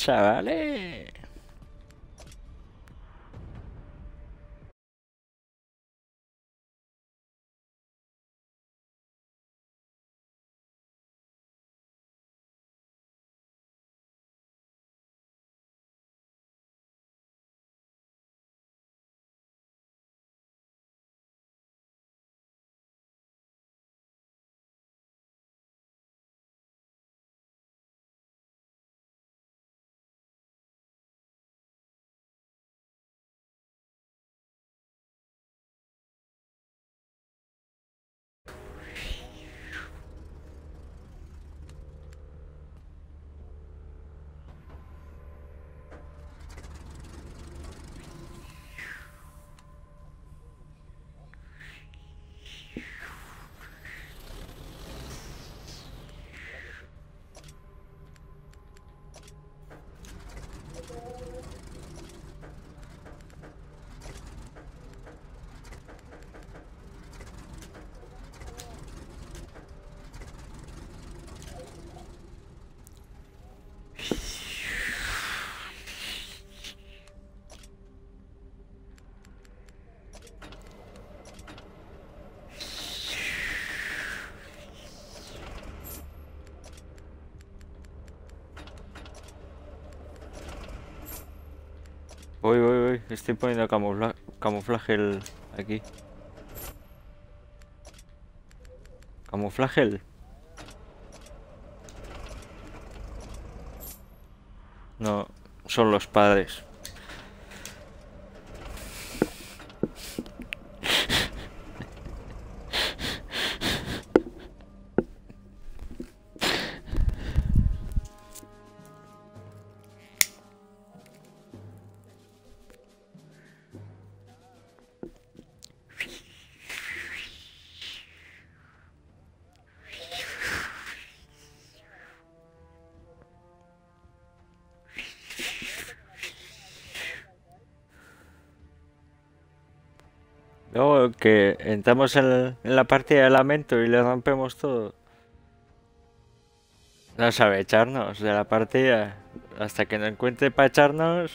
chavales. Voy. Estoy poniendo camuflaje aquí. Camuflaje. No, son los padres. Luego que entramos en la partida de lamento y le rompemos todo. No sabe echarnos de la partida. Hasta que no encuentre para echarnos.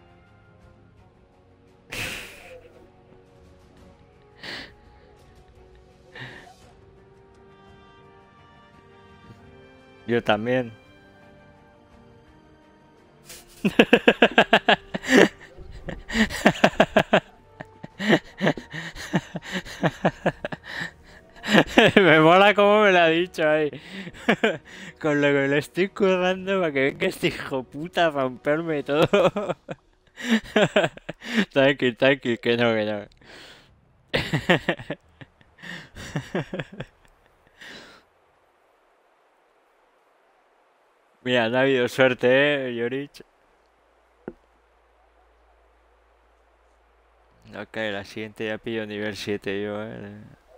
Yo también. Me mola como me lo ha dicho ahí. Con lo que le estoy currando para que venga este hijo puta a romperme todo. Tranqui, que no. Mira, no ha habido suerte, Yorich. Ok, la siguiente ya pillo nivel 7 yo.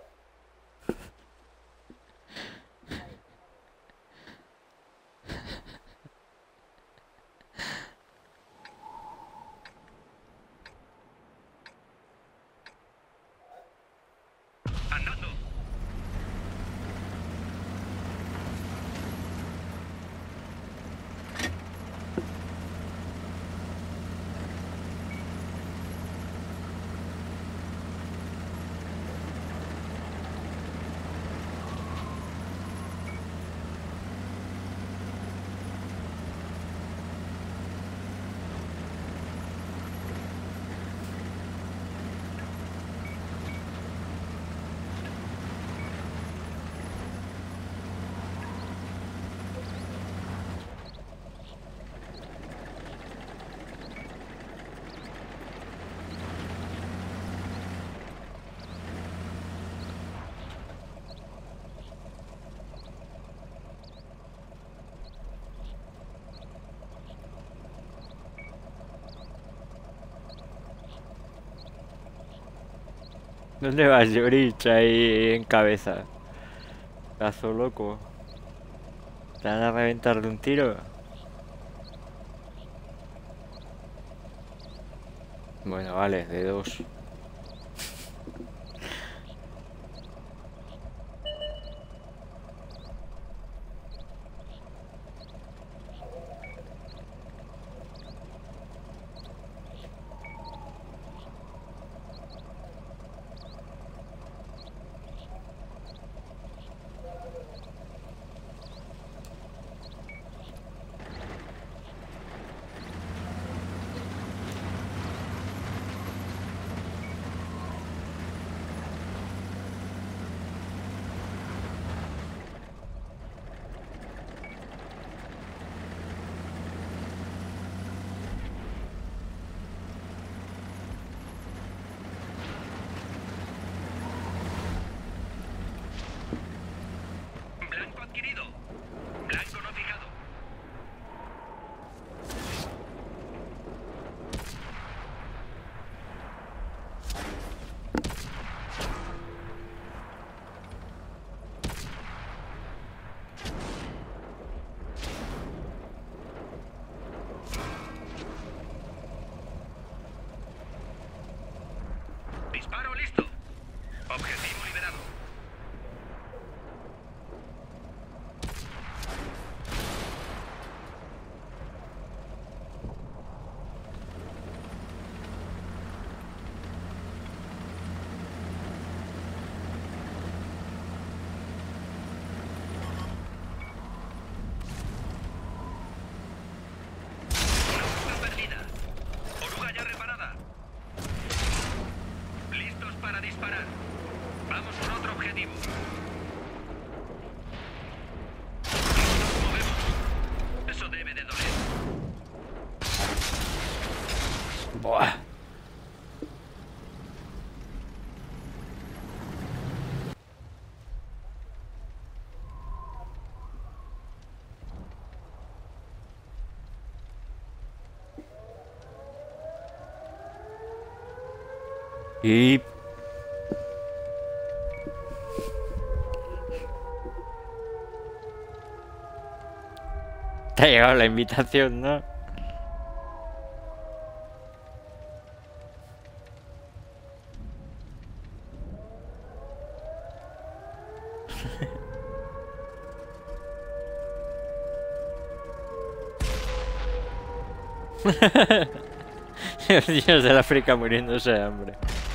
¿Dónde vas, Yorich? Ahí en cabeza. Cazo loco. ¿Te van a reventar de un tiro? Bueno, vale, de dos. Buah. Y te ha llegado la invitación, ¿no? Los niños del África muriéndose de hambre.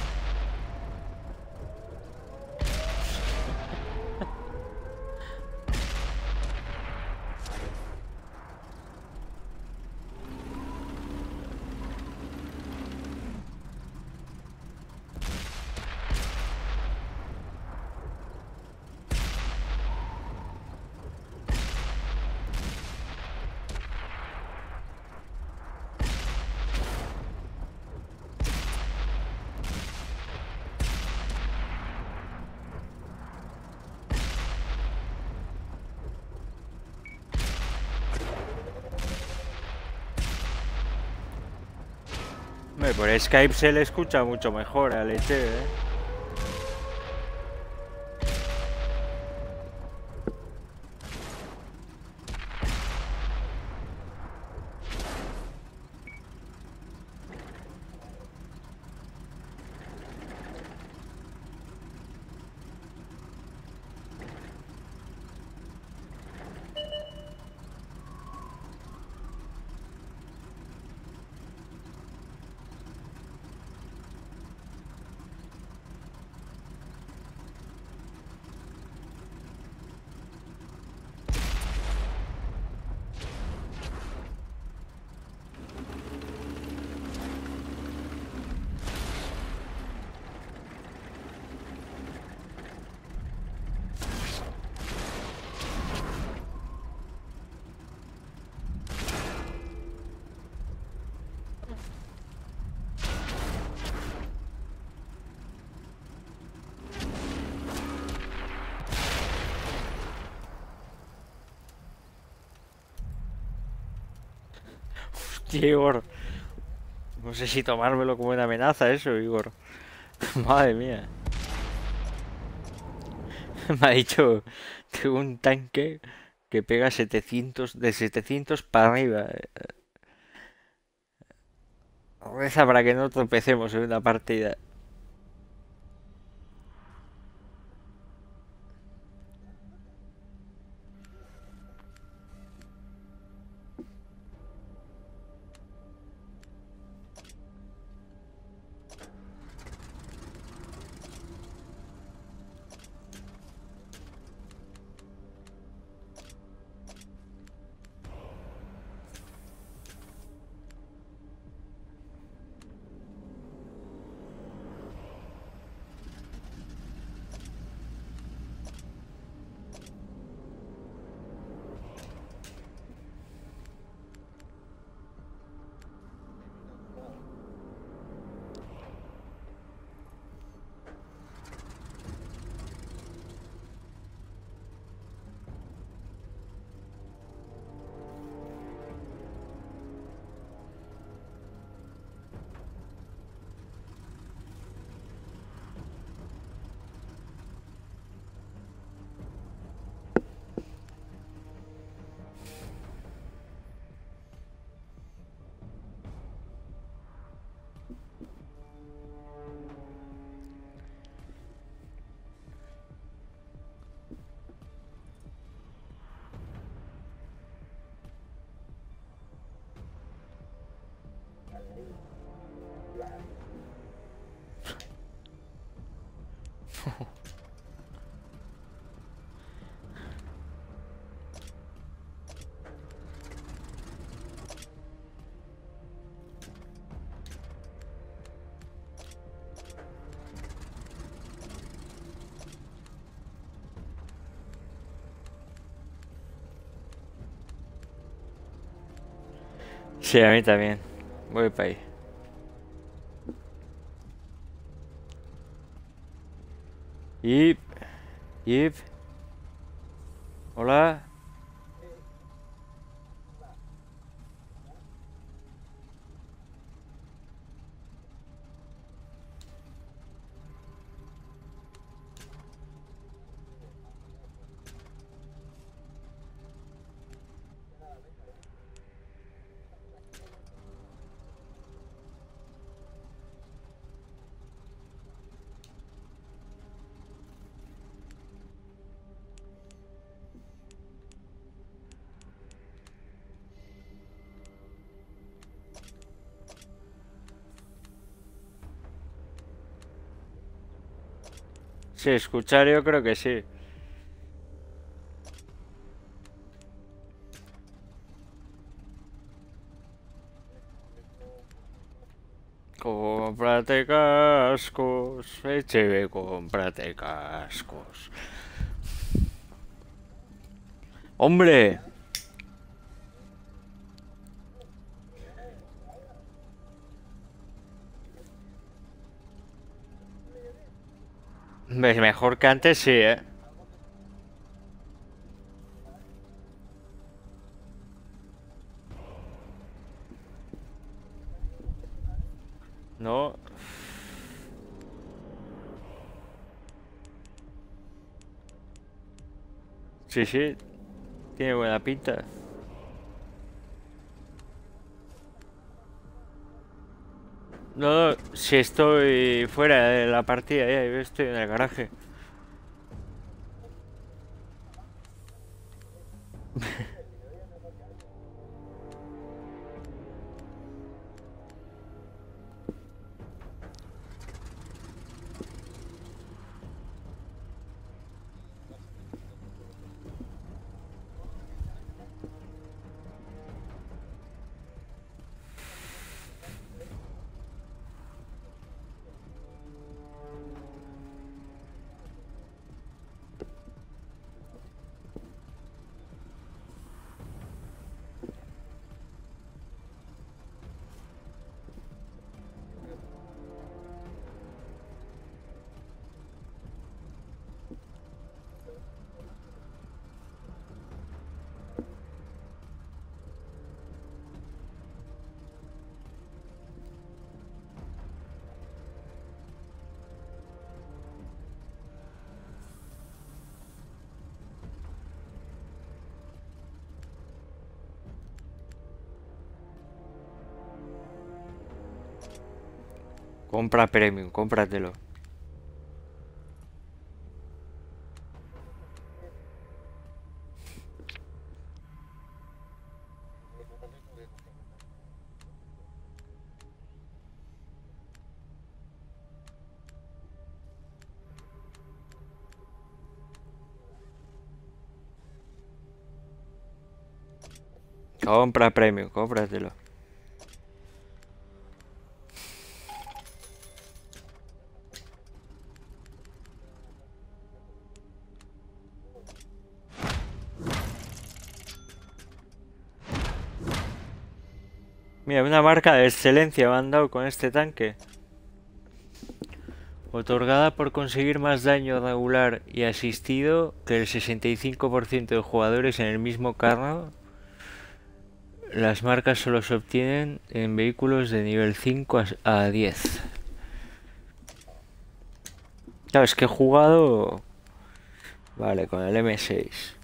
Hombre, por Skype se le escucha mucho mejor a Leche, ¿eh? Hostia, Igor. No sé si tomármelo como una amenaza eso, Igor. Madre mía. Me ha dicho que un tanque que pega 700, de 700 para arriba. Reza para que no tropecemos en una partida. Sí, a mí también. Voy para ahí. Yip, Yip, hola. Sí, escuchar yo creo que sí. Cómprate cascos, HB, cómprate cascos. ¡Hombre! Mejor que antes sí, ¿eh? No. Sí, sí, tiene buena pinta. No, no, si estoy fuera de la partida ya, yo estoy en el garaje. Compra premium, cómpratelo. Compra premium, cómpratelo. Mira, una marca de excelencia me han dado con este tanque. Otorgada por conseguir más daño regular y asistido que el 65% de jugadores en el mismo carro. Las marcas solo se obtienen en vehículos de nivel 5 a 10. Claro, es que he jugado... Vale, con el M6.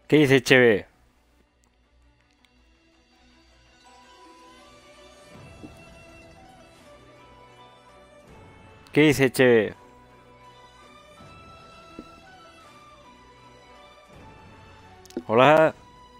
¿Qué dice Cheve? ¿Qué dice Cheve? Hola.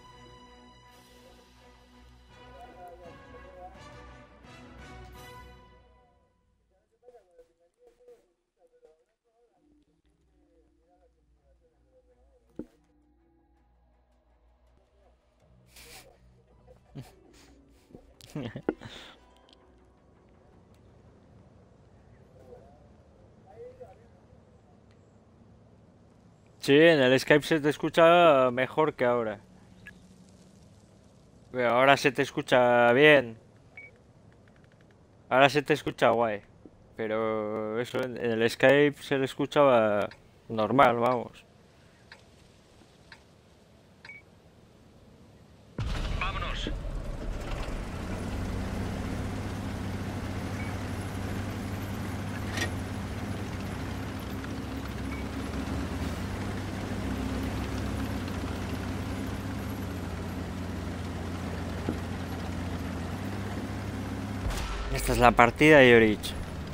Sí, en el Skype se te escucha mejor que ahora. Pero ahora se te escucha bien. Ahora se te escucha guay. Pero eso, en el Skype se le escuchaba normal, vamos. Vámonos. Esta es la partida de Yorich.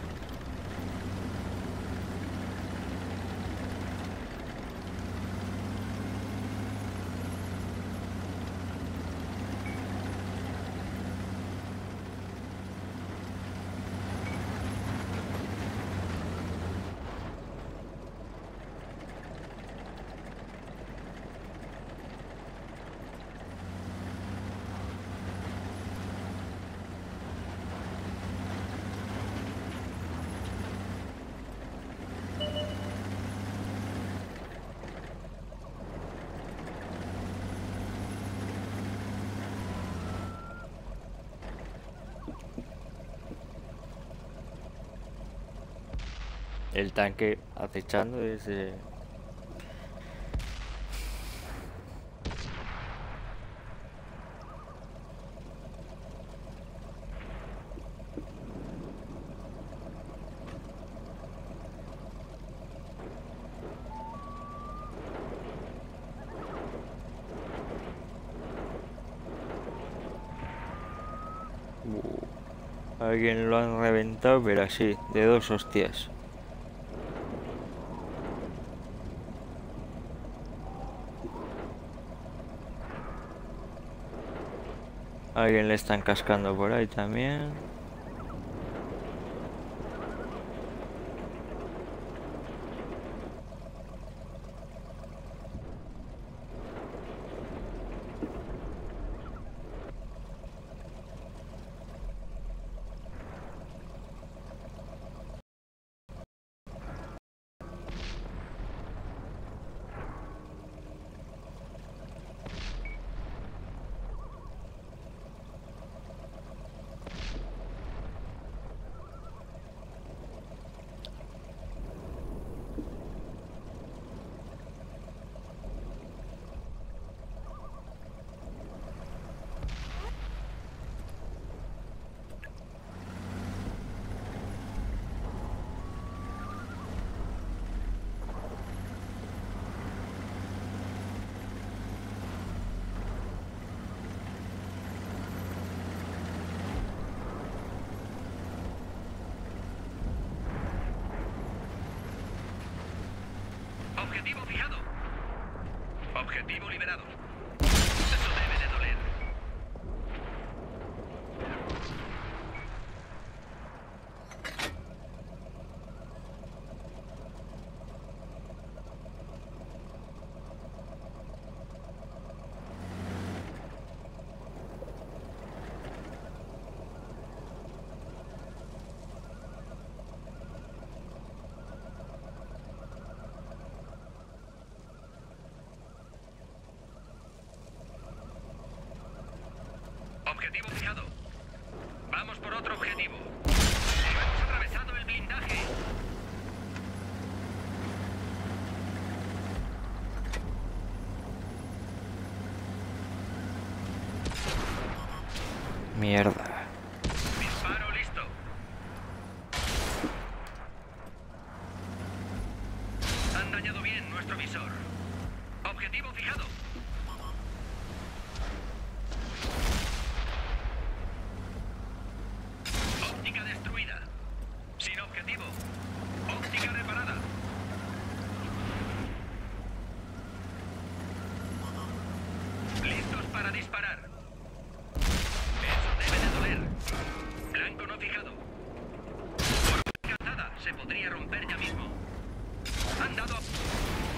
El tanque acechando desde... Alguien lo han reventado, pero así, de dos hostias. Alguien le están cascando por ahí también. Objetivo fijado. Objetivo liberado. Eso debe de doler. Objetivo fijado. Vamos por otro objetivo. Hemos atravesado el blindaje. Mierda. Disparo listo. Han dañado bien nuestro visor. Objetivo fijado.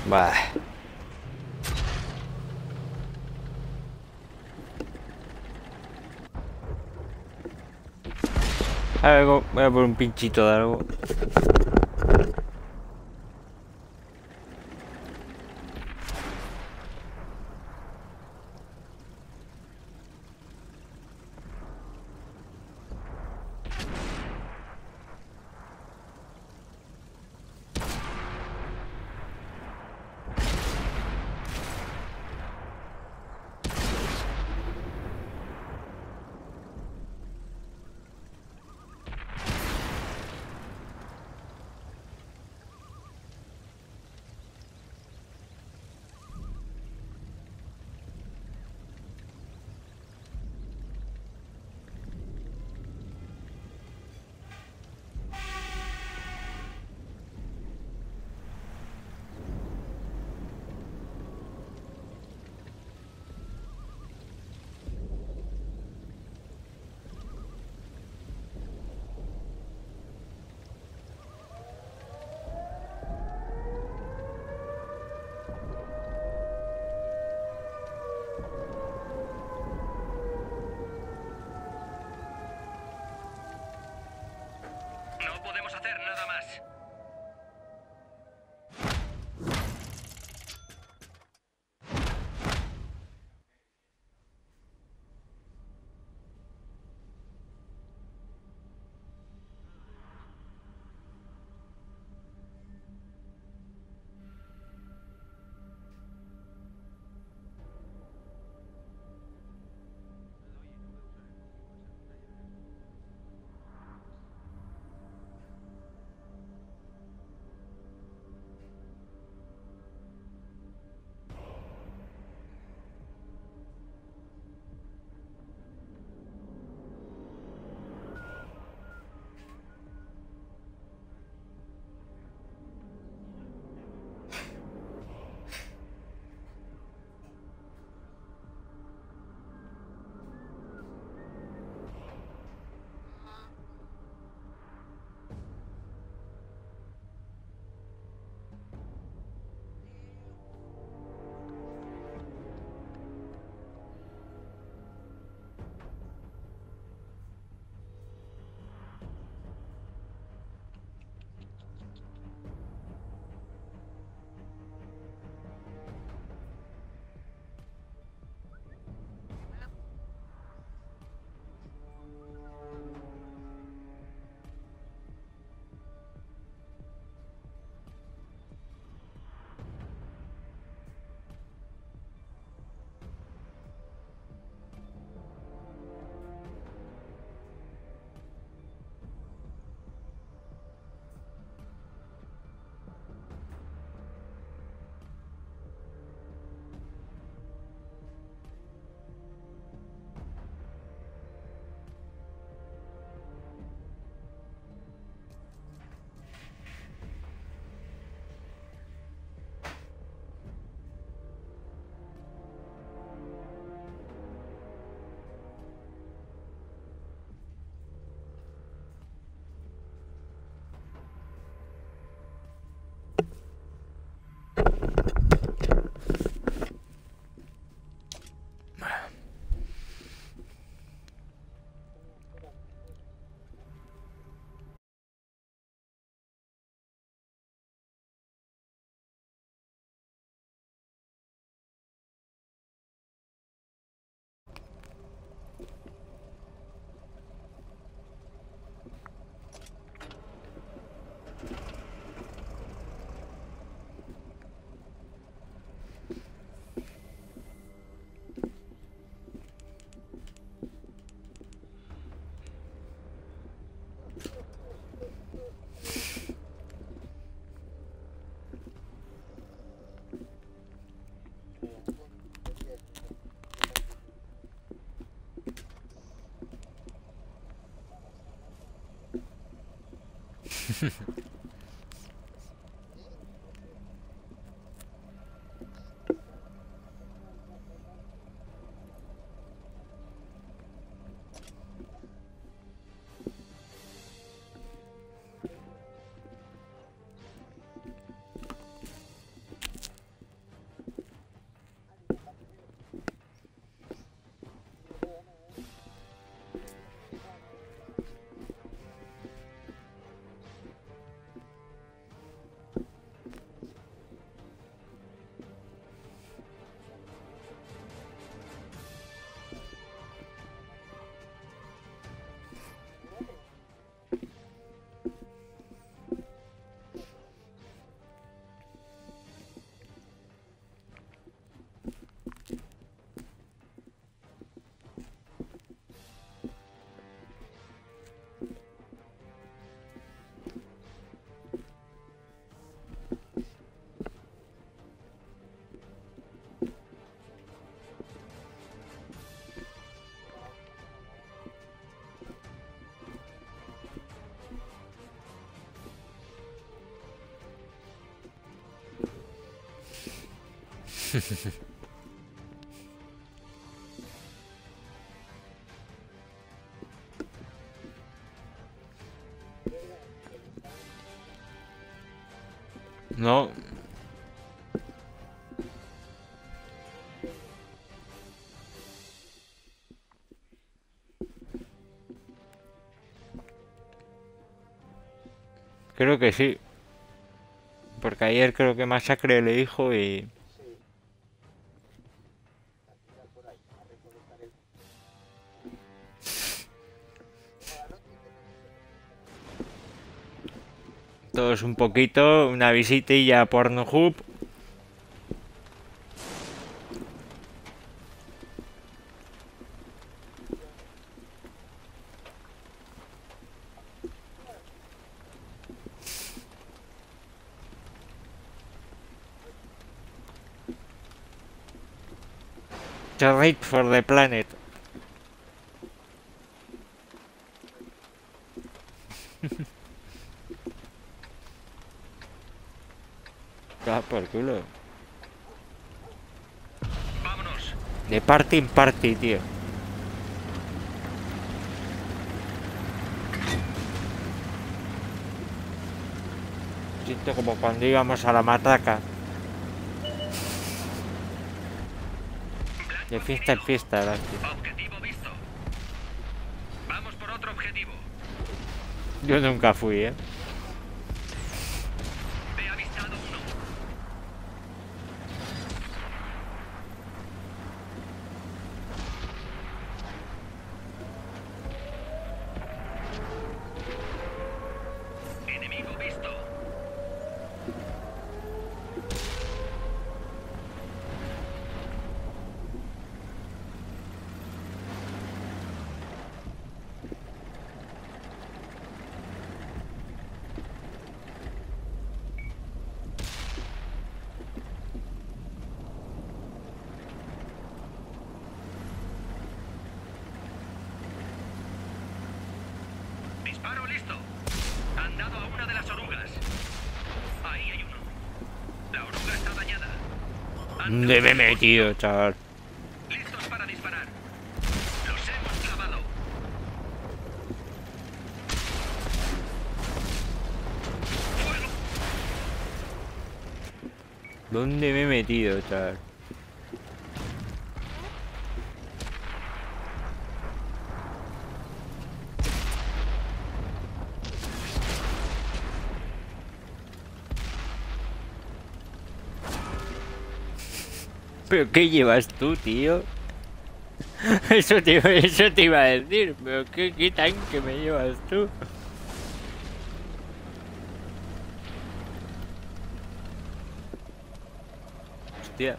Bah. Algo, voy a por un pinchito de algo. No podemos hacer nada más. No. Creo que sí. Porque ayer creo que Masacre le dijo y... Todos un poquito, una visitilla a Pornhub. Raid for the planet. Ah, por culo. Vámonos. De party en party, tío. Siento como cuando íbamos a la matraca. De fiesta en fiesta, ¿verdad, tío? Objetivo visto. Vamos por otro objetivo. Yo nunca fui, ¿eh? He avistado uno. Enemigo visto. Disparo listo. Han dado a una de las orugas. Ahí hay uno. La oruga está dañada. ¿Dónde me he metido, chaval? Listos para disparar. Los hemos clavado. Fuego. ¿Dónde me he metido, chaval? ¿Pero qué llevas tú, tío? Eso te iba a decir. ¿Pero qué tanque me llevas tú? Hostia.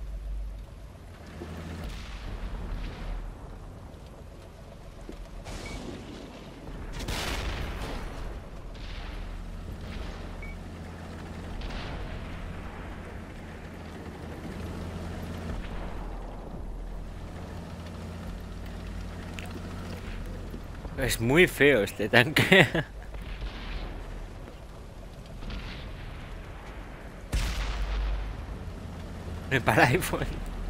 Es muy feo este tanque. Para iPhone.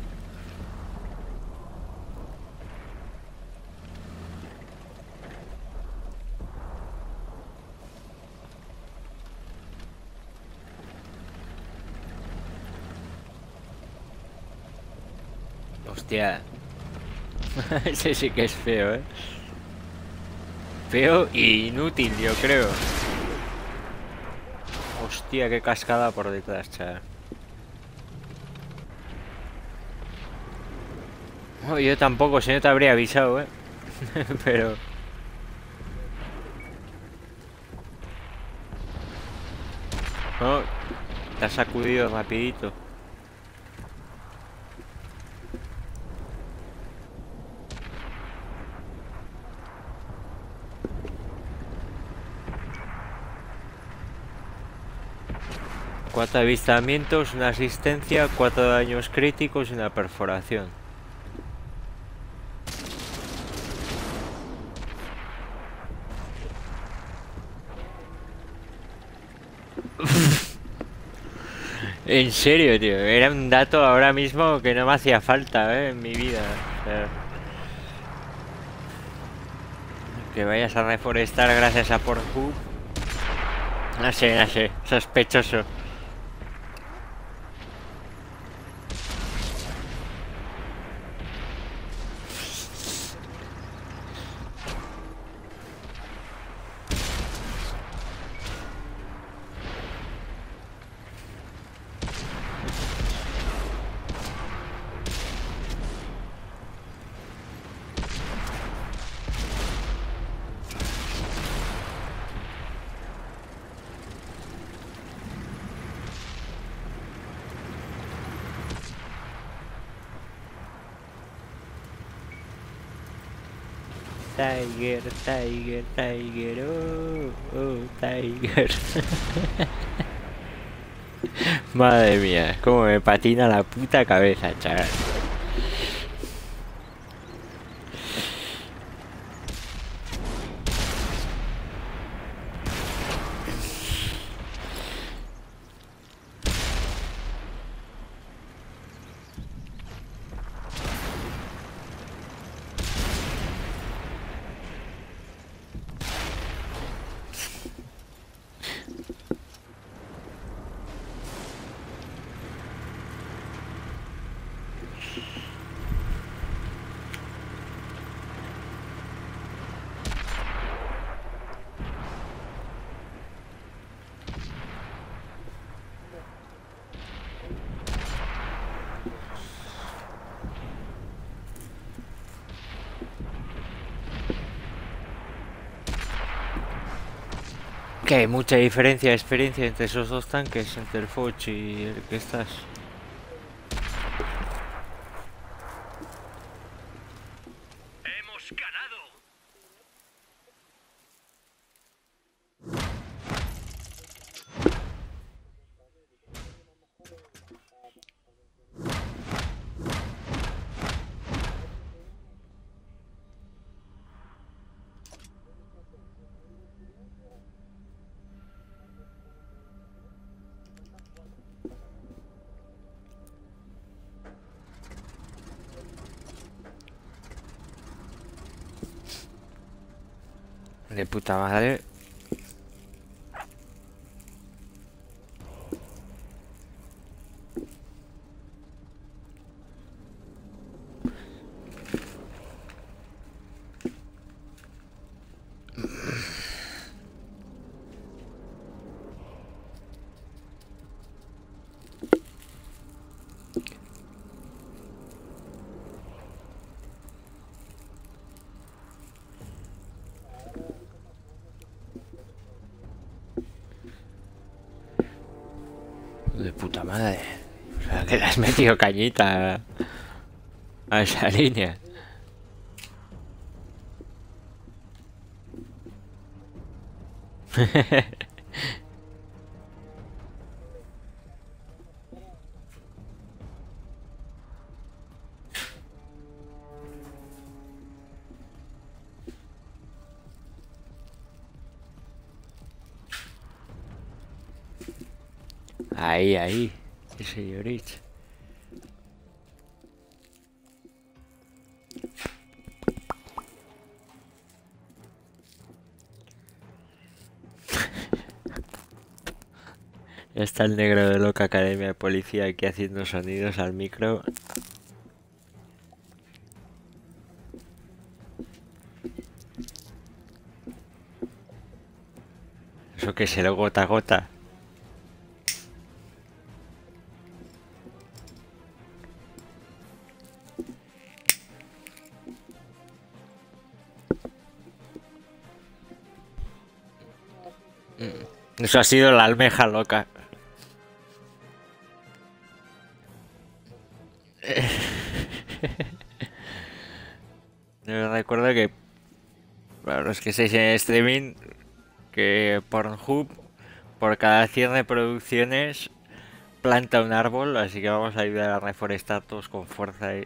Hostia. Ese sí que es feo, ¿eh? Feo y inútil, yo creo. Hostia, qué cascada por detrás, chaval. Oh, yo tampoco, si no te habría avisado, ¿eh? Pero... Oh, te has sacudido rapidito. Cuatro avistamientos, una asistencia, 4 daños críticos y una perforación. En serio, tío. Era un dato ahora mismo que no me hacía falta, en mi vida. O sea, que vayas a reforestar gracias a Pornhub. No sé, no sé. Sospechoso. Tiger, Tiger, Tiger, oh, oh, Tiger. Madre mía, cómo me patina la puta cabeza, chaval. Que hay mucha diferencia de experiencia entre esos dos tanques, entre el Foch y el que estás. ¡Hemos ganado! De puta madre. De puta madre. O sea, que le has metido cañita a esa línea. Ahí, ahí. Ese Yorich. Ya está el negro de Loca Academia de Policía aquí haciendo sonidos al micro. Eso que se lo gota a gota. Eso ha sido la almeja loca. Yo recuerdo que, para los que estáis en streaming, que Pornhub, por cada 100 reproducciones, planta un árbol, así que vamos a ayudar a reforestar todos con fuerza.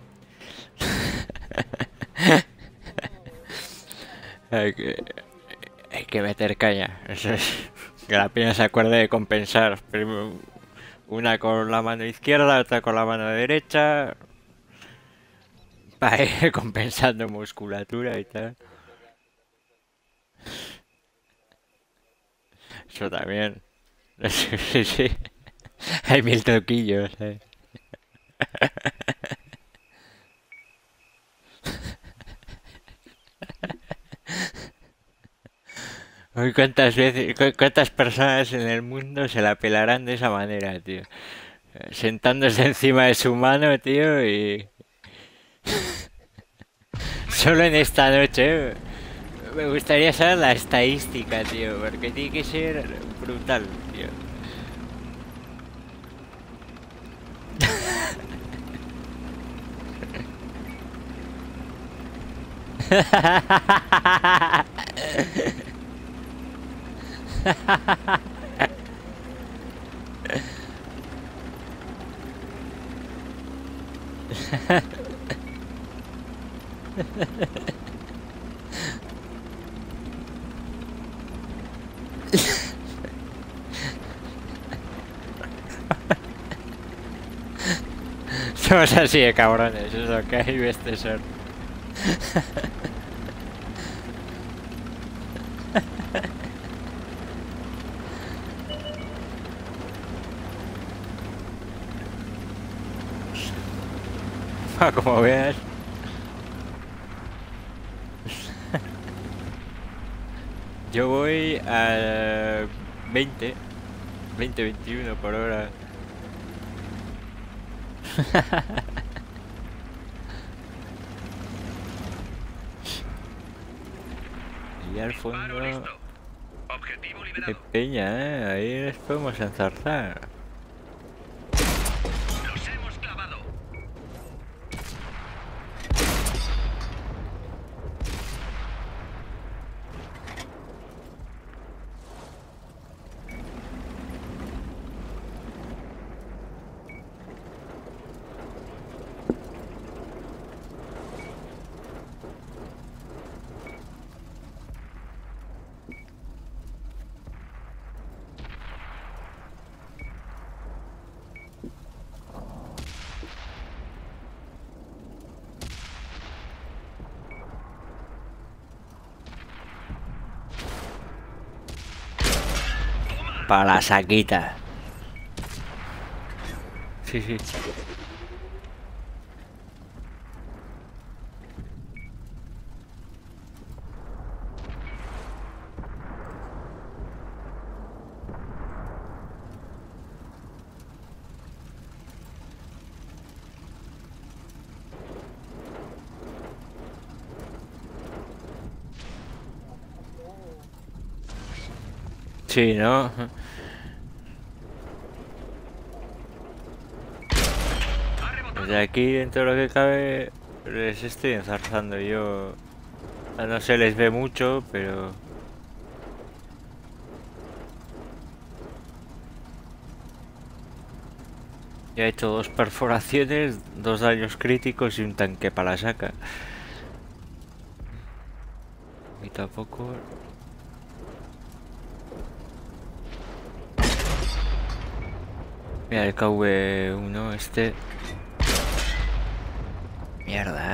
Ay, que meter caña. Eso es. Que la piña se acuerde de compensar. Primero una con la mano izquierda, otra con la mano derecha. Para ir compensando musculatura y tal. Eso también. Sí, sí. Hay mil truquillos, eh. Uy, ¿cuántas veces, cuántas personas en el mundo se la pelarán de esa manera, tío? Sentándose encima de su mano, tío, y solo en esta noche me gustaría saber la estadística, tío, porque tiene que ser brutal, tío. Somos así de cabrones, es lo que hay, este ser. Como veas. Yo voy a 20, 21 por hora. Y al Disparo fondo listo. Objetivo hay liberado. peña, ahí les podemos enzarzar. Los hemos clavado. Para la saquita. Sí, sí. Sí, ¿no? Ha rebotado. Desde aquí, dentro de lo que cabe, les estoy enzarzando yo. No se les ve mucho, pero... Ya he hecho 2 perforaciones, 2 daños críticos y un tanque para la saca. Y tampoco... Mira el KV1 este. Mierda,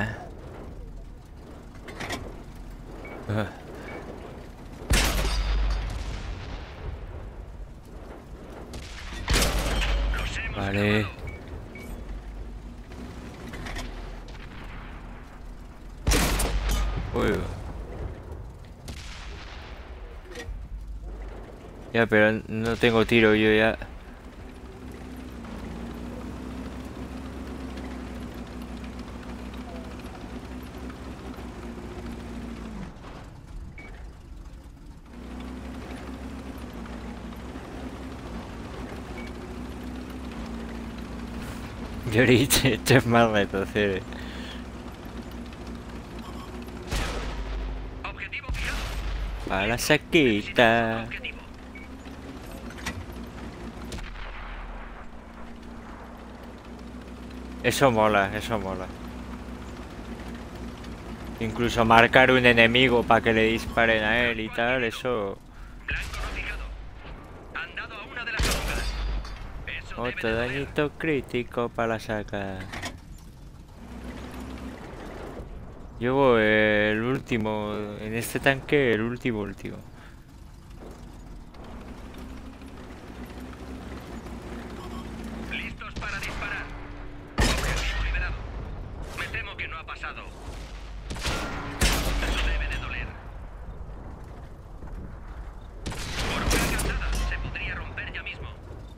Ah, Los hemos vale. clavado. Uy. Ya, pero no tengo tiro yo ya. Llorite, esto es más retroceder. Objetivo fijado. Para la Necesitamos otro saquita. objetivo. Eso mola, eso mola. Incluso marcar un enemigo para que le disparen a él y tal, eso... Blanco no fijado. Han dado a una de las orugas. Eso debe Otro de doler. dañito crítico para la saca. Llevo el último, en este tanque el último. Listos para disparar. Objetivo liberado. Me temo que no ha pasado. Eso debe de doler. Oruga alcanzada. Se podría romper ya mismo.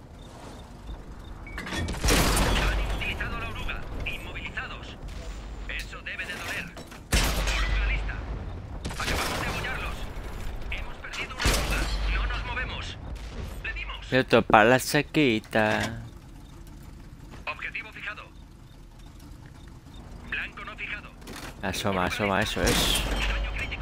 Han inutilizado la oruga. Inmovilizados. Eso debe de doler. Oruga lista. Acabamos de agullarlos. Hemos perdido una oruga. No nos movemos. Le dimos. Y otro para la saquita. Objetivo fijado. Blanco no fijado. Asoma, eso es. Daño crítico.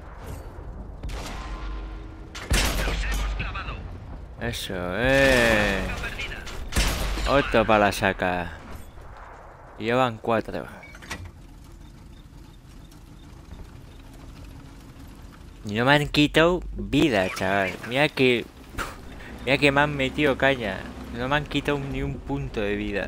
Los hemos clavado. Eso, Oruga perdida. Otro para la saca. Y ya van 4. Y no me han quitado vida, chaval. Mira que me han metido caña. No me han quitado ni un punto de vida.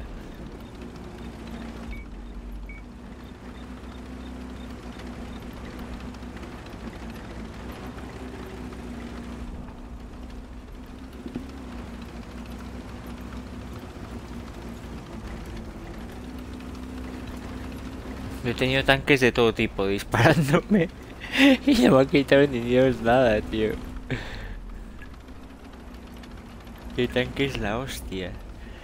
Yo he tenido tanques de todo tipo disparándome. Y no me han quitado ni Dios nada, tío. ¿Qué tanque es la hostia?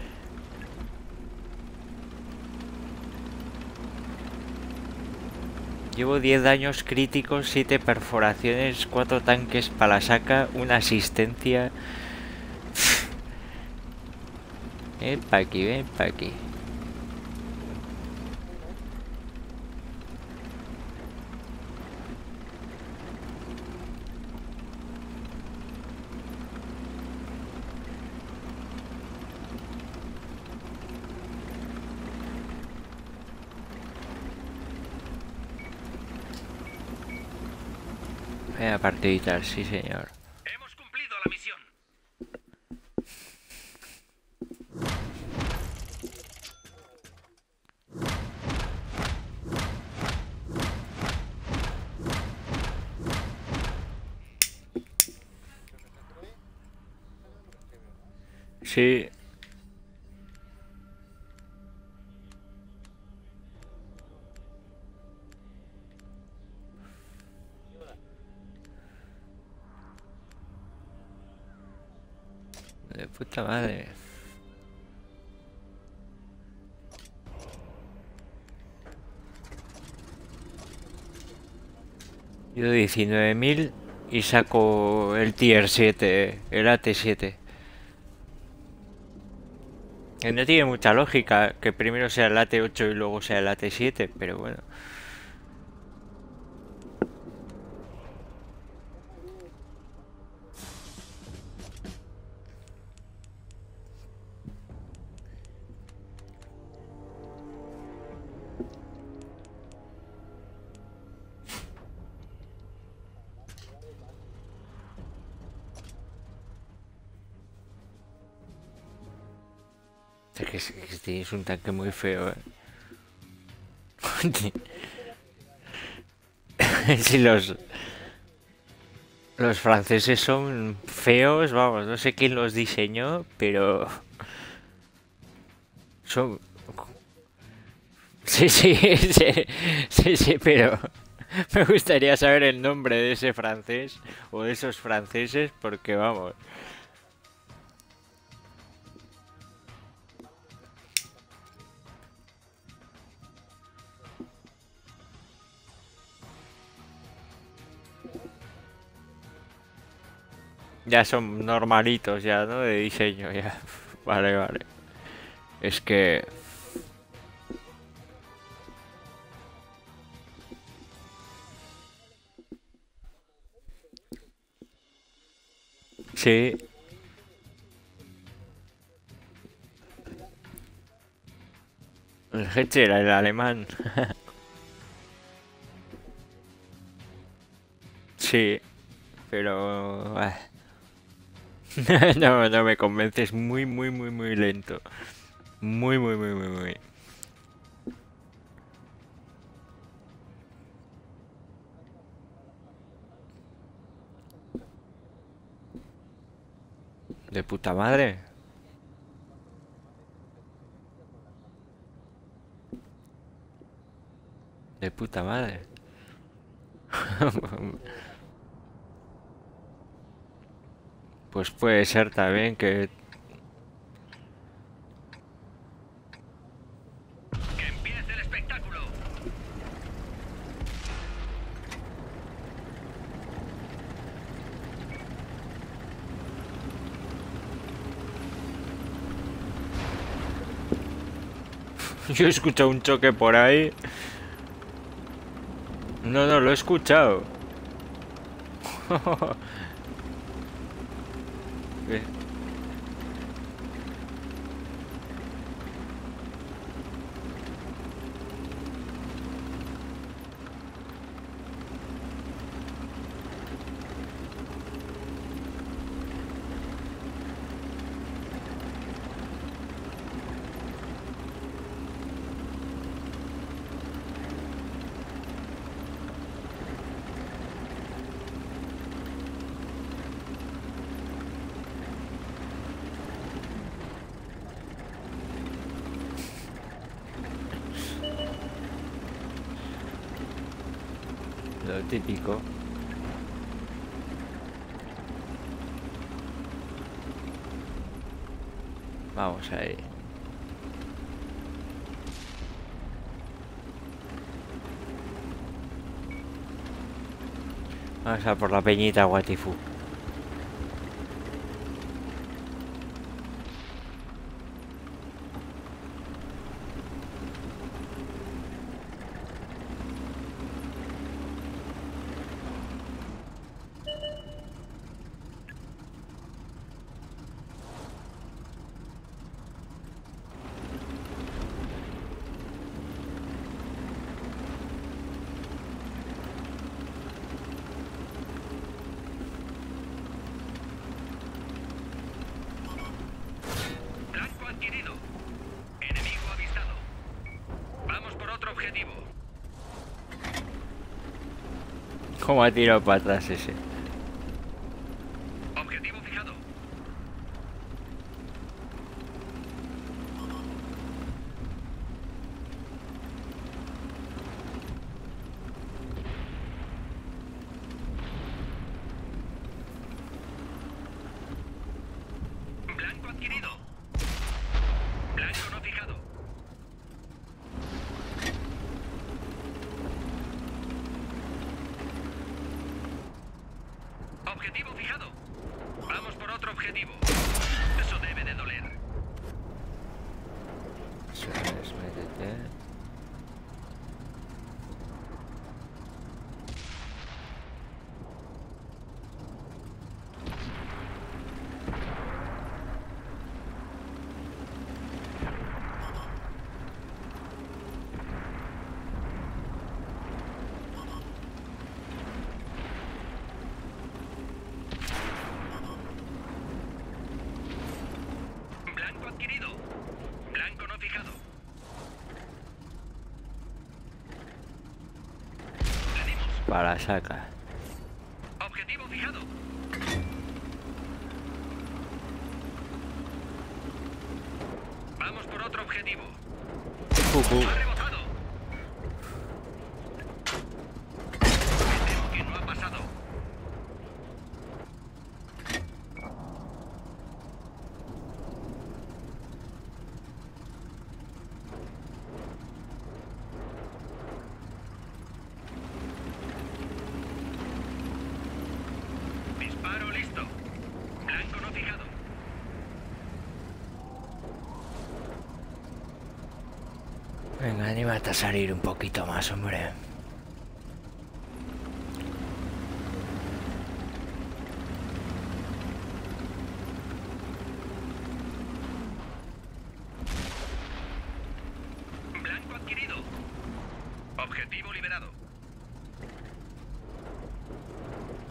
Llevo 10 daños críticos, 7 perforaciones, 4 tanques para la saca, una asistencia. Ven pa' aquí, ven pa' aquí. Vaya partidita, sí señor. Hemos cumplido la misión. Sí. De puta madre. Yo 19.000 y saco el tier 7, el AT7. Que no tiene mucha lógica que primero sea el AT8 y luego sea el AT7, pero bueno. Es un tanque muy feo, Si los franceses son feos, vamos, no sé quién los diseñó, pero son... Sí, sí, sí, pero me gustaría saber el nombre de ese francés o de esos franceses porque vamos. Ya son normalitos ya, ¿no? De diseño ya. Vale, vale. Es que... Sí. El Hetzer, el alemán. Sí, pero... No, no me convences. Muy, muy, muy, muy lento. Muy, muy, muy, muy, muy. De puta madre. De puta madre. Pues puede ser también que... ¡Que empiece el espectáculo! Yo he escuchado un choque por ahí. No, no, lo he escuchado. Eh, Lo típico. Vamos ahí. Vamos a por la peñita Guatifu. Blanco adquirido. Enemigo avistado. Vamos por otro objetivo. ¿Cómo ha tirado para atrás ese? Objetivo fijado. Blanco adquirido. Blanco no fijado. Objetivo fijado. Vamos por otro objetivo. Eso debe de doler. Eso es, métete. Blanco adquirido. Blanco no fijado. Le dimos. Para saca. Objetivo fijado. Vamos por otro objetivo. Ha rebotado. Me temo que no ha pasado. Disparo listo. Blanco no fijado. Venga, anímate a salir un poquito más, hombre. Blanco adquirido. Objetivo liberado.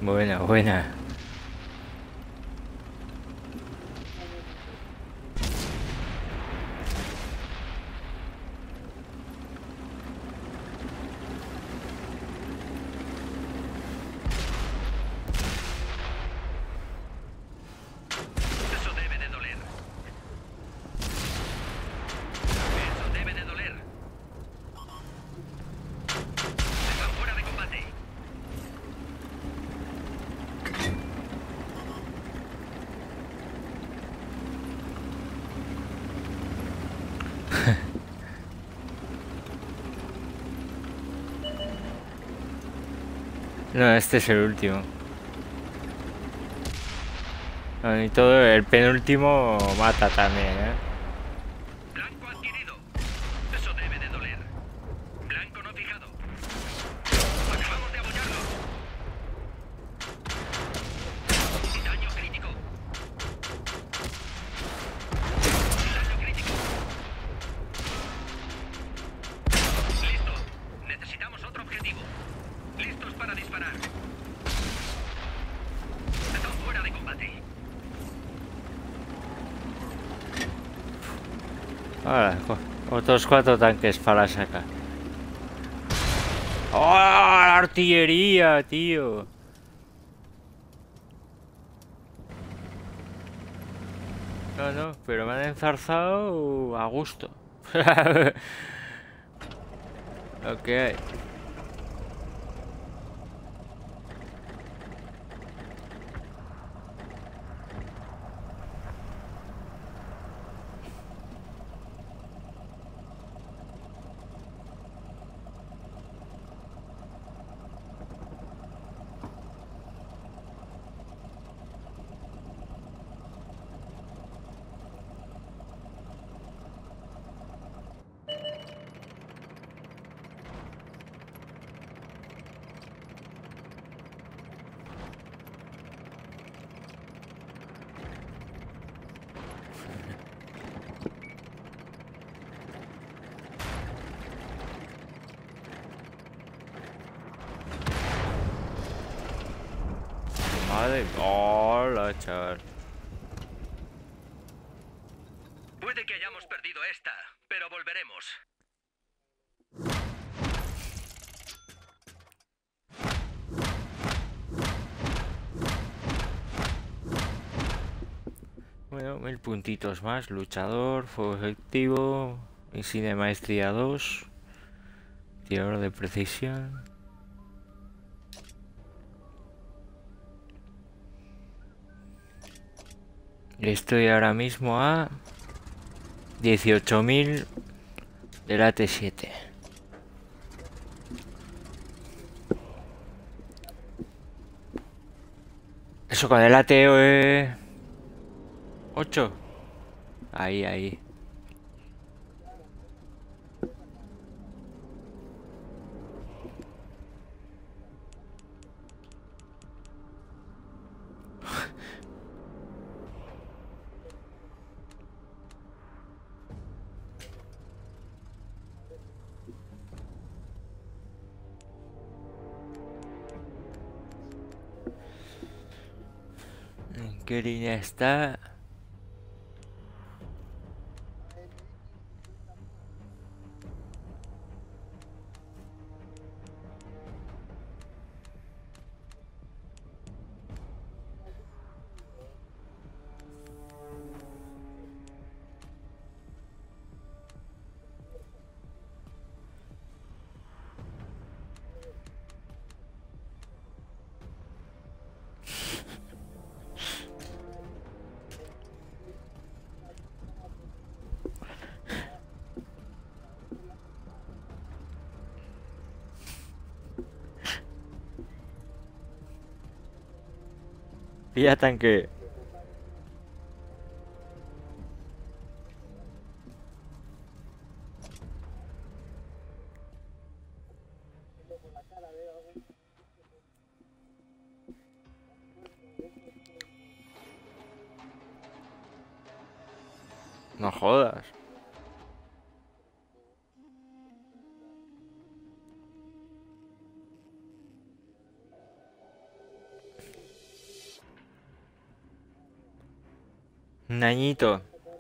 Buena, buena. Eso debe de doler. Eso debe de doler. Están fuera de combate. No, este es el último. No, y todo el penúltimo mata también, ¿eh? Blanco adquirido. Eso debe de doler. Blanco no fijado. Acabamos de abollarlo. Daño crítico. Daño crítico. Listo. Necesitamos otro objetivo. Listos para disparar. Están fuera de combate. Ahora, otros 4 tanques para sacar. ¡Oh, la artillería, tío! No, no, pero me han enzarzado a gusto. Ok. Madre. Hola, chaval. Puede que hayamos perdido esta, pero volveremos. Bueno, 1000 puntitos más. Luchador, fuego efectivo, insignia de maestría 2, tirador de precisión. Estoy ahora mismo a 18.000 del AT7. Eso con el AT 8. Ahí, ahí. ¿En qué línea está? Ya tanque. No jodas. Un añito.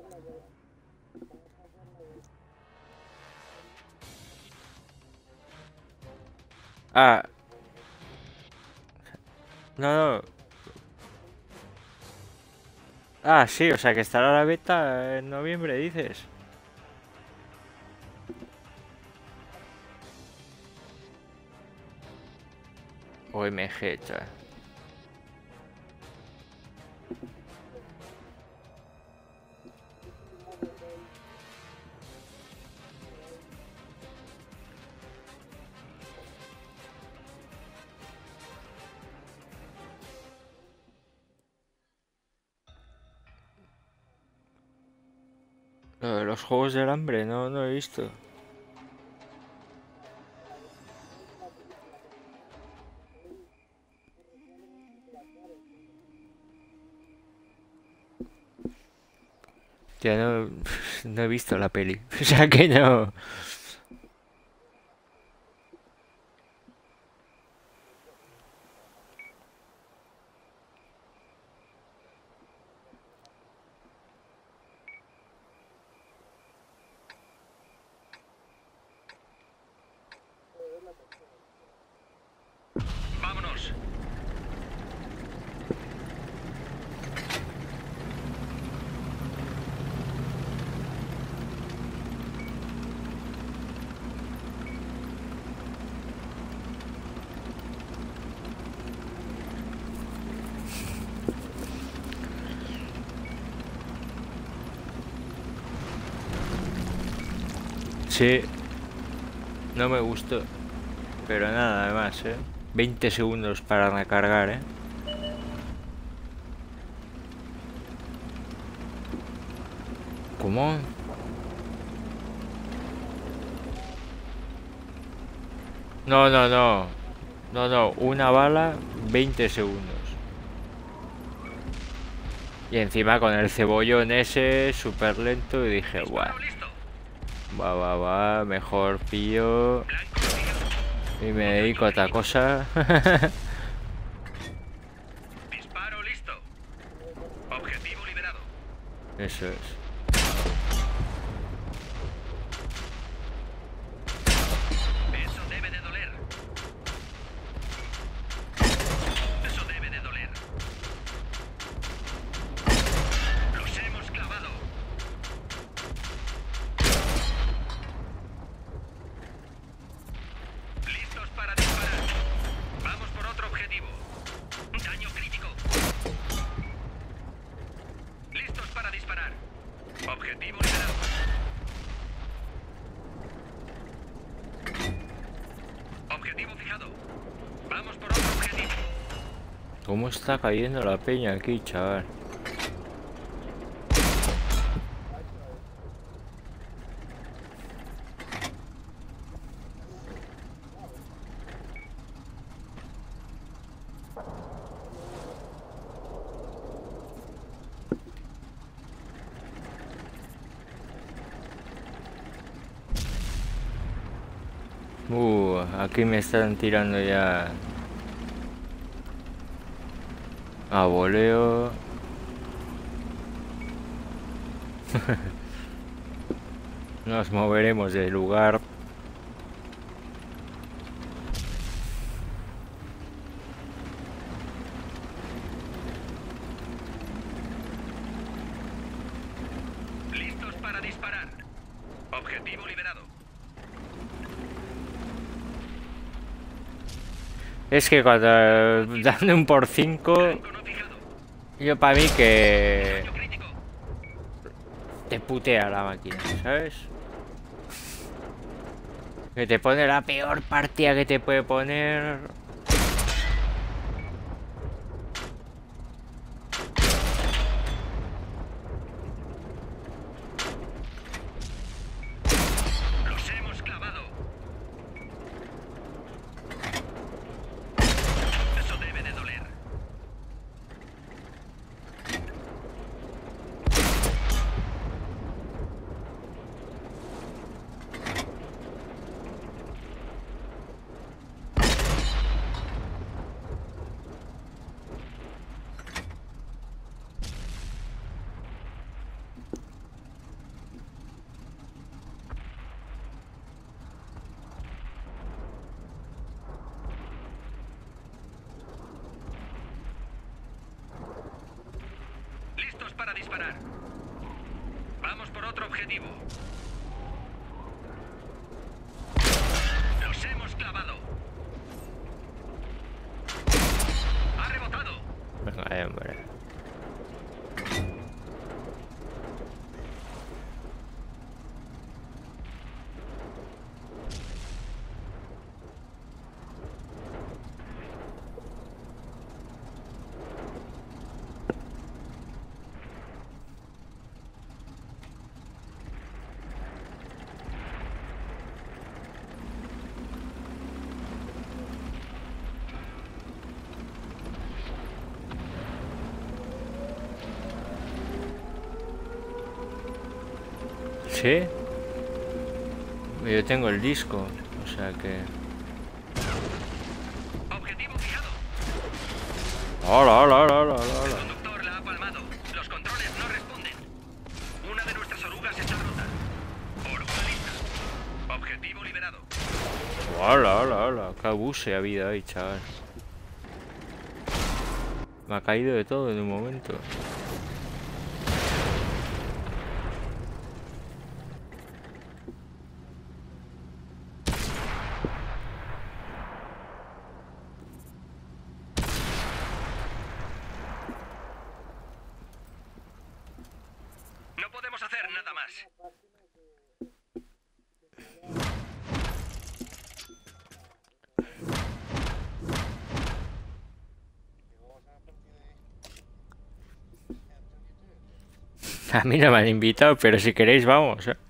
Ah, no, no. Ah, sí, o sea que estará la beta en noviembre, dices. OMG, chaval. Lo de los juegos del hambre, no, no he visto. Ya no, no he visto la peli. O sea que no. Vámonos. Sí, no me gustó. Pero nada, además, 20 segundos para recargar, ¿Cómo? No, no, no. No, no, una bala, 20 segundos. Y encima con el cebollón ese súper lento y dije, guau, Disparo listo. va, mejor pillo Blanco enviado. y me dedico a otra cosa. Disparo listo. Objetivo liberado. Eso es. Eso debe de doler. Eso debe de doler. Los hemos clavado. Listos para disparar. Vamos por otro objetivo. Daño crítico. Listos para disparar. Objetivo liberado. Objetivo fijado. Vamos por otro objetivo. ¿Cómo está cayendo la peña aquí, chaval? Aquí me están tirando ya a voleo. Nos moveremos del lugar. Listos para disparar. Objetivo liberado. Es que cuando dan un por 5, Blanco no fijado. yo para mí que Daño crítico. te putea la máquina, ¿sabes? Que te pone la peor partida que te puede poner. Los hemos clavado. Eso debe de doler. para disparar. Vamos por otro objetivo. Los hemos clavado. Ha rebotado. Venga, hombre. Sí, yo tengo el disco, o sea que... Objetivo fijado. ¡Hola, hola, hola, hola, El hola! conductor la ha palmado. Los controles no responden. Una de nuestras orugas está rota. Oruga lista. Objetivo liberado. ¡Hola, hola, hola! ¡Qué abuse ha habido ahí, chaval! Me ha caído de todo en un momento. No podemos hacer nada más. A mí no me han invitado, pero si queréis vamos, ¿eh?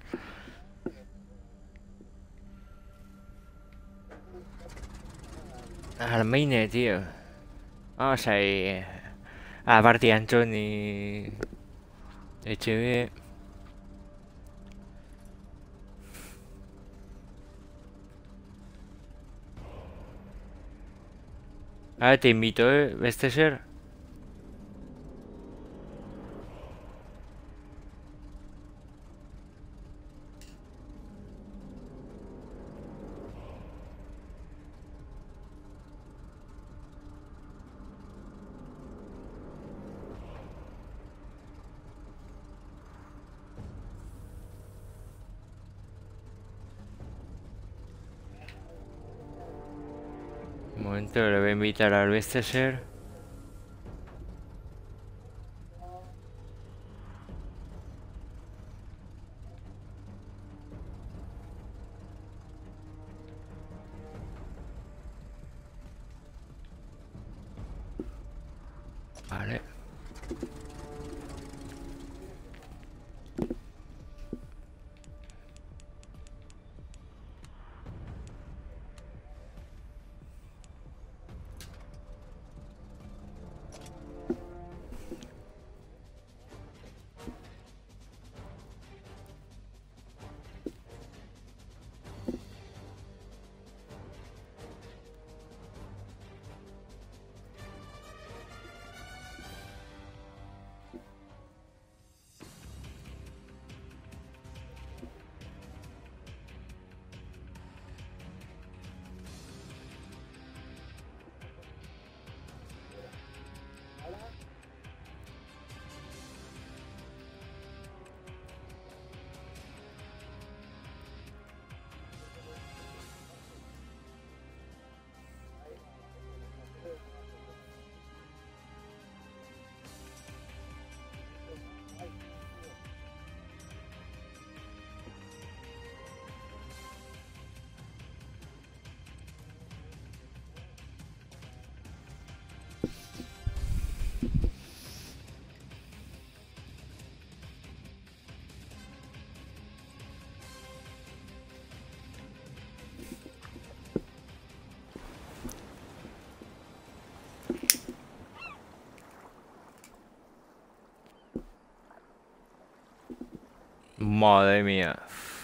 Al maine, tío. Vamos ahí. A Barty Anthony. HB. Ah, te invito, este ser. Un momento, le voy a invitar al Besteser. Vale. Madre mía.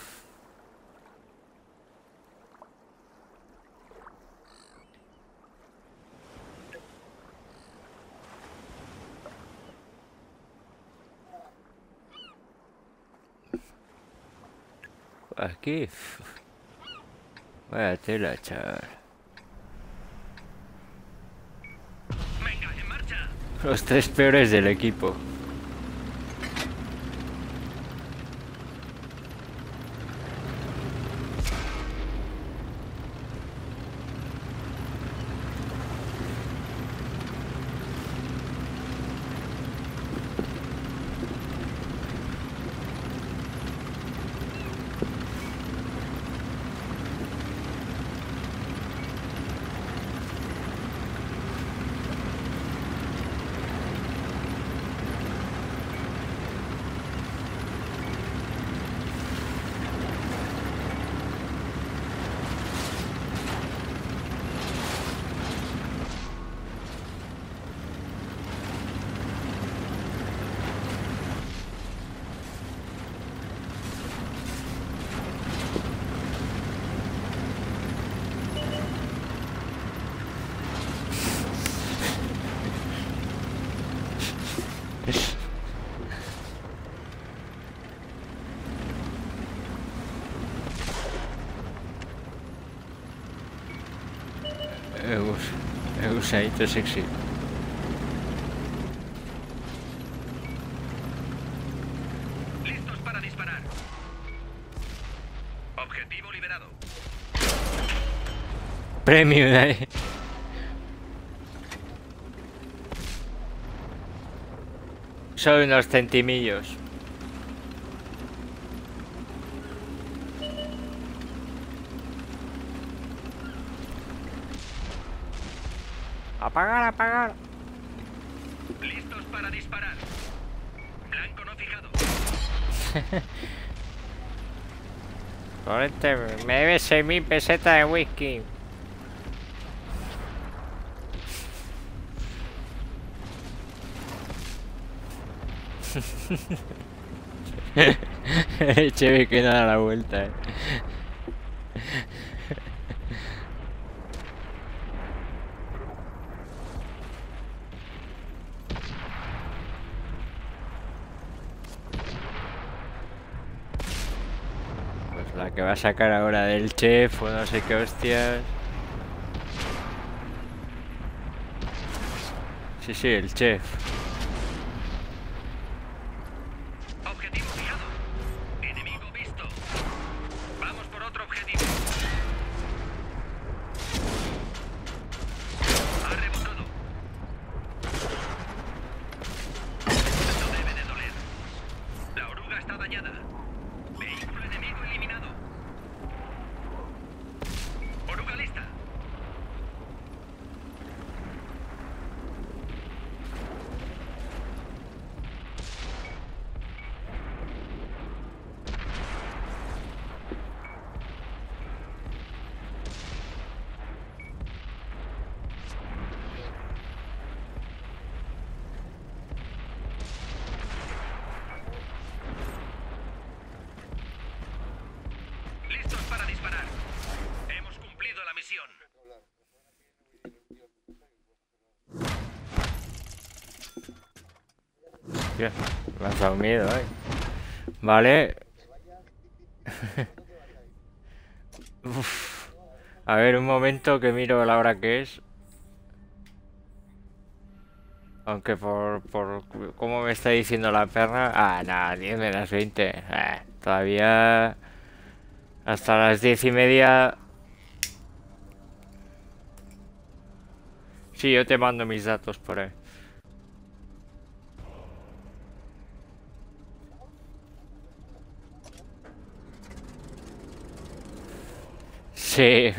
Aquí. Vaya tela, chaval. Venga, en marcha. Los tres peores del equipo. gusanito sexy. Listos para disparar. Objetivo liberado. Premium ahí. Son unos centimillos. Apagar, apagar. Listos para disparar. Blanco no fijado. Por este me debes 6.000 pesetas de whisky. Chévere que no da la vuelta, Pues la que va a sacar ahora del chef o no sé qué hostias. Sí, sí, el chef. Objetivo fijado. Enemigo visto. Vamos por otro objetivo. Ha rebotado. Esto debe de doler. La oruga está dañada. Vehículo enemigo eliminado. Oruga lista. Listos para disparar. Hemos cumplido la misión. Hostia, me has dado miedo, Vale. Uf. A ver, un momento que miro la hora que es. Aunque por cómo me está diciendo la perra. Ah, nada, 10 menos 20. Todavía hasta las 10:30. Sí, yo te mando mis datos por ahí. Sí.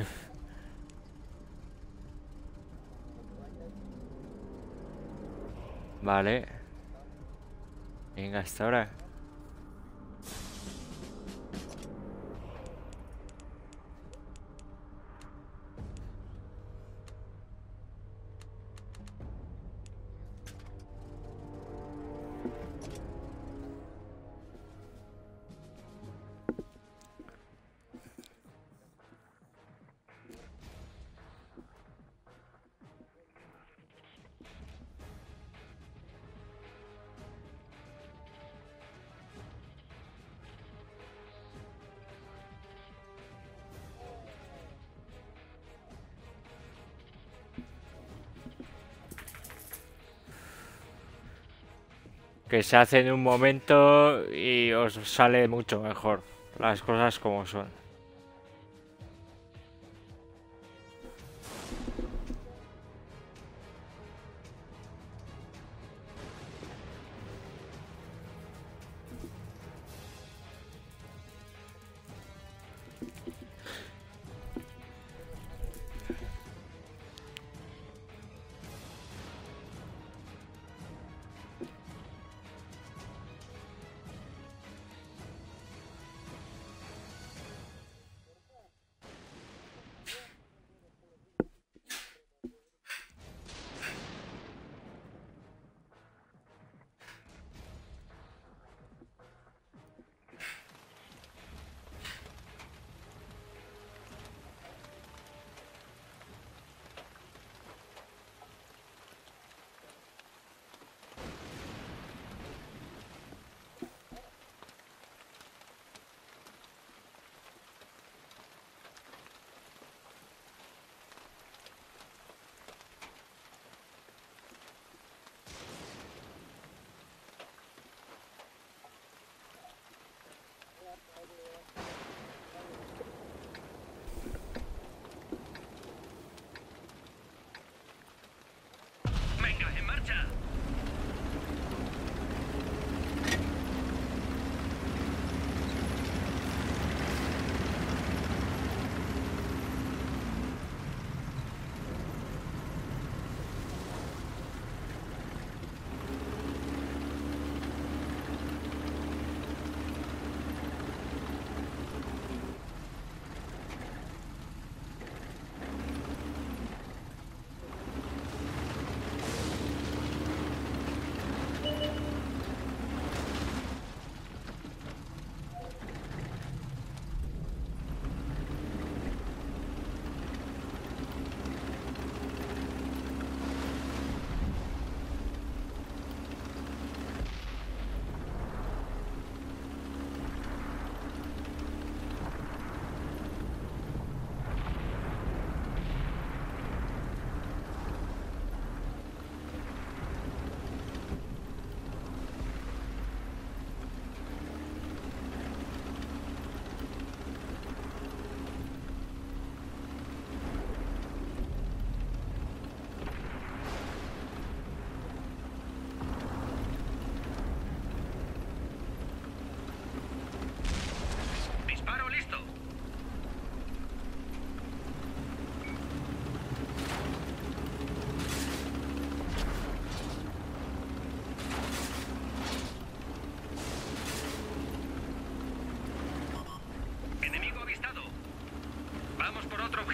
Vale. Venga, hasta ahora. Que se hace en un momento y os sale mucho mejor las cosas como son.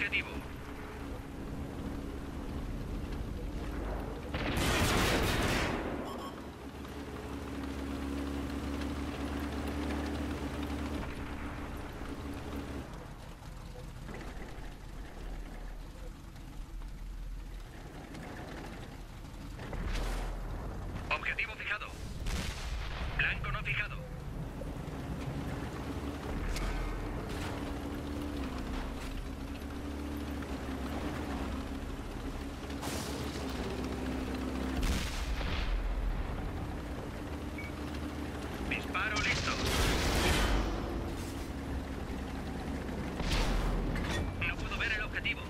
objetivo. Objetivo fijado. Blanco no fijado. Disparo listo. No puedo ver el objetivo.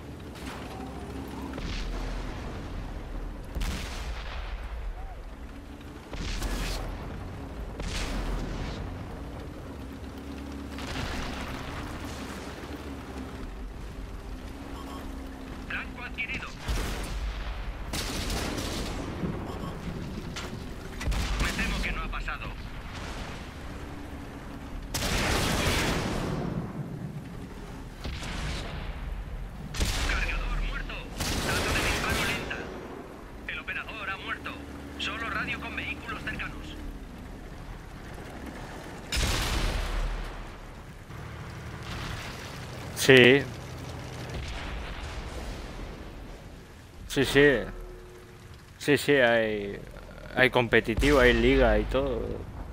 Blanco adquirido. Me temo que no ha pasado. Cargador muerto. Dato de disparo lenta. El operador ha muerto. Solo radio con vehículos cercanos. Sí, sí, sí. Sí, sí, hay competitivo, hay liga y todo.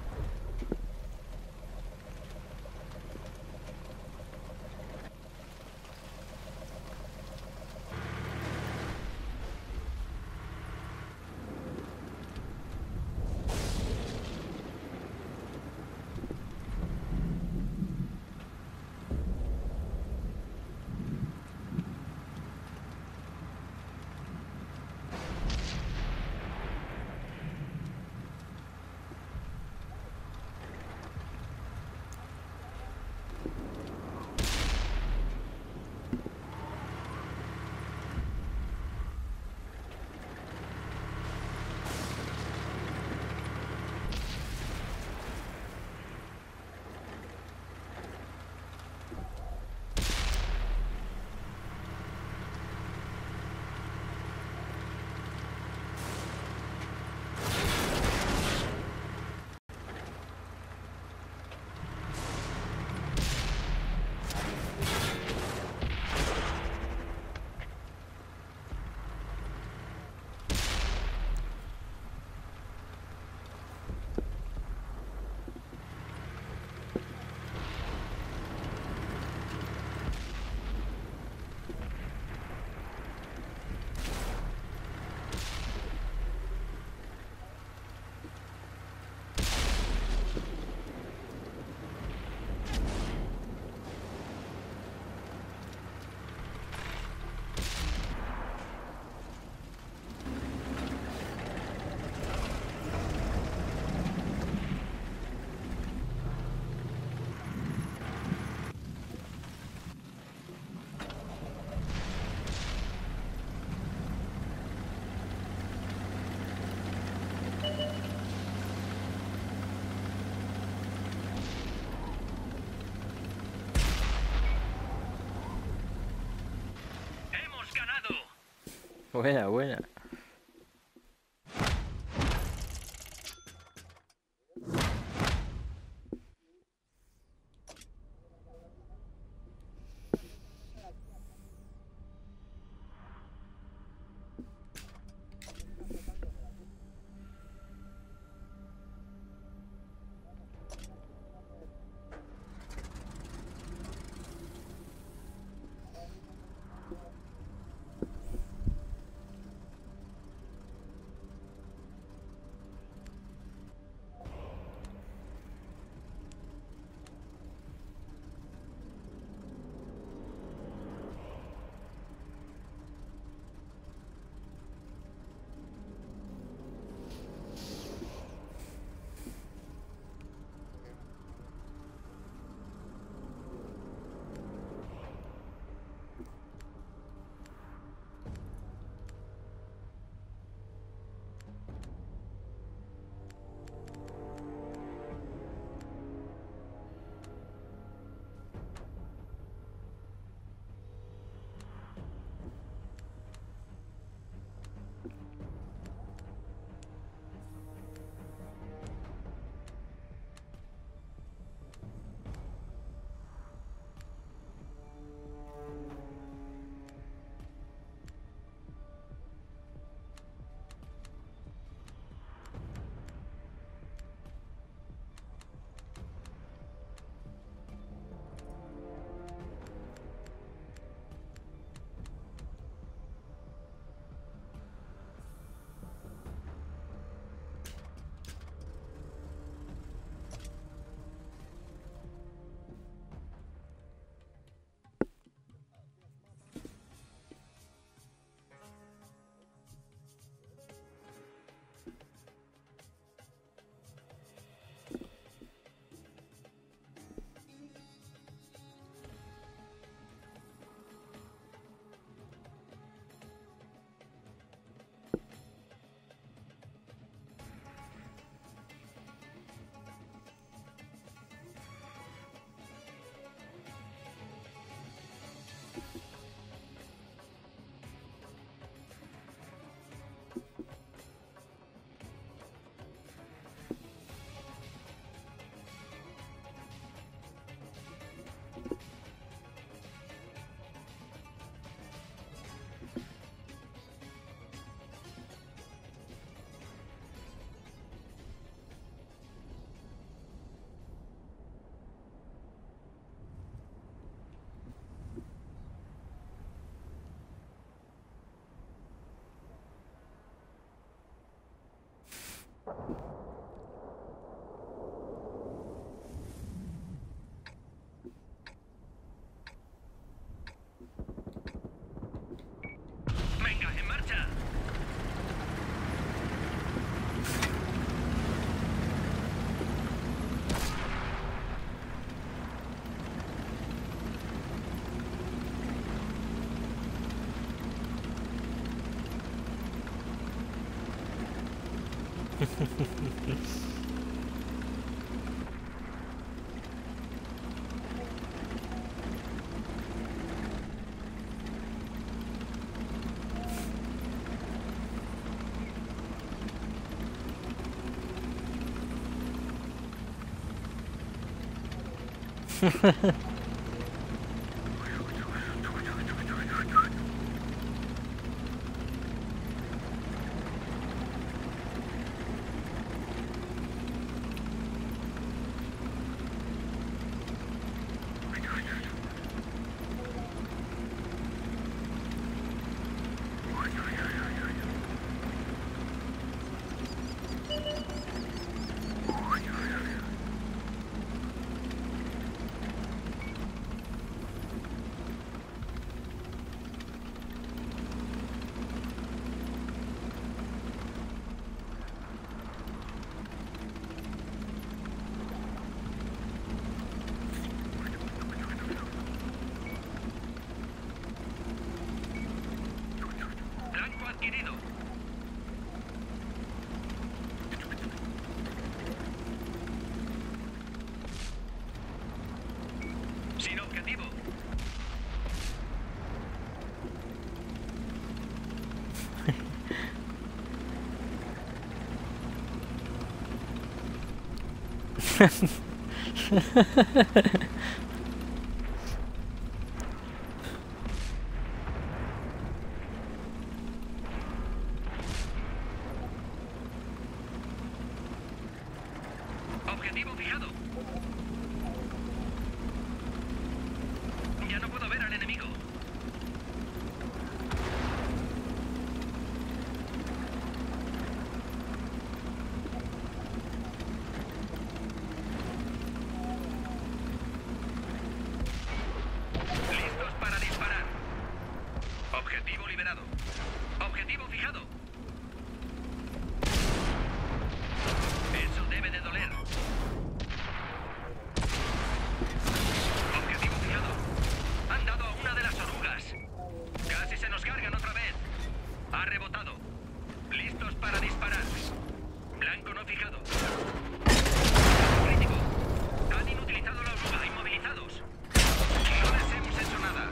¡Hemos ganado! Buena, buena. Blanco adquirido. Sin objetivo. Objetivo fijado. Ya no puedo ver al enemigo. Listos para disparar. Objetivo liberado. Objetivo fijado. Eso debe de doler. Objetivo fijado. Han dado a una de las orugas. Casi se nos cargan otra vez. Ha rebotado. Listos para disparar. Blanco no fijado. Crítico. Han inutilizado la oruga. Inmovilizados. No les hemos hecho nada.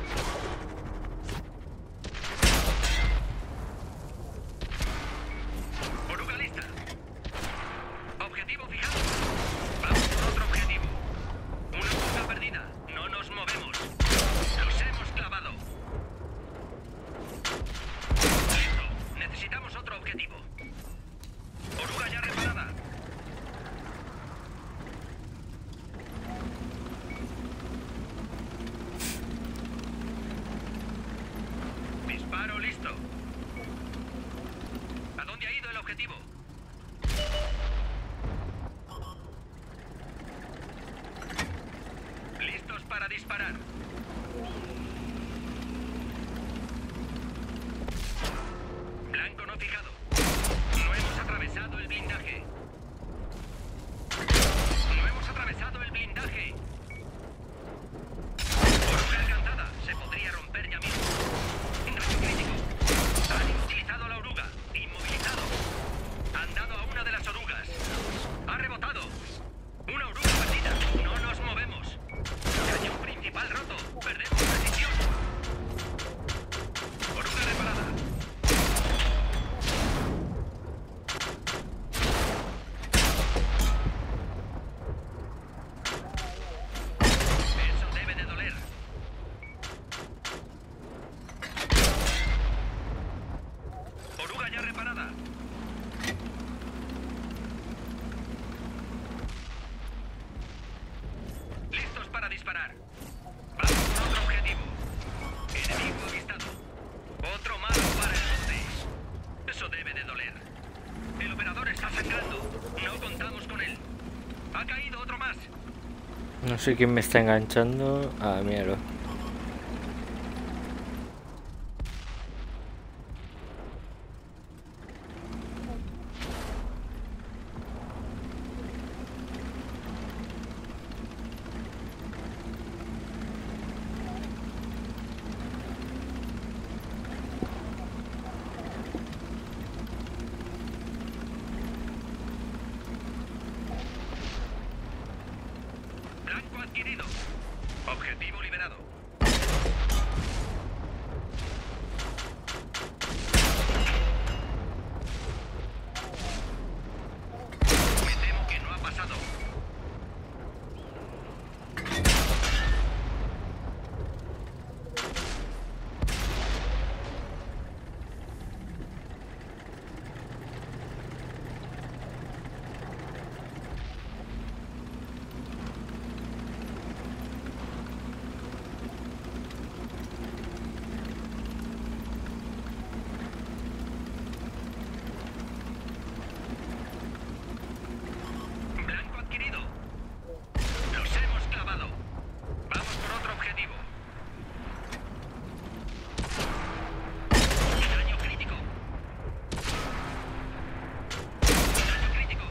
Oruga lista. Objetivo fijado. Vamos por otro objetivo. Una oruga perdida. No nos movemos. Los hemos clavado. Listo. Necesitamos otro objetivo. Oruga ya reparada. Disparo listo. ¿A dónde ha ido el objetivo? Listos para disparar. Blanco no fijado. No hemos atravesado el blindaje. No hemos atravesado el blindaje. Oruga alcanzada. Se podría romper ya mismo. Daño crítico. Han inutilizado la oruga. Inmovilizado. Han dado a una de las orugas. Ha rebotado. Una oruga perdida. No nos movemos. Cañón principal roto. Perdemos precisión. Oruga reparada. Eso debe de doler. Oruga ya reparada. Listos para disparar. Vamos por otro objetivo. Enemigo avistado. Otro malo para el bote. Eso debe de doler. El operador está sangrando. No contamos con él. Ha caído otro más. No sé quién me está enganchando. Ah, míralo. Objetivo liberado. Me temo que no ha pasado. Blanco adquirido. Los hemos clavado. Vamos por otro objetivo. Daño crítico. Daño crítico.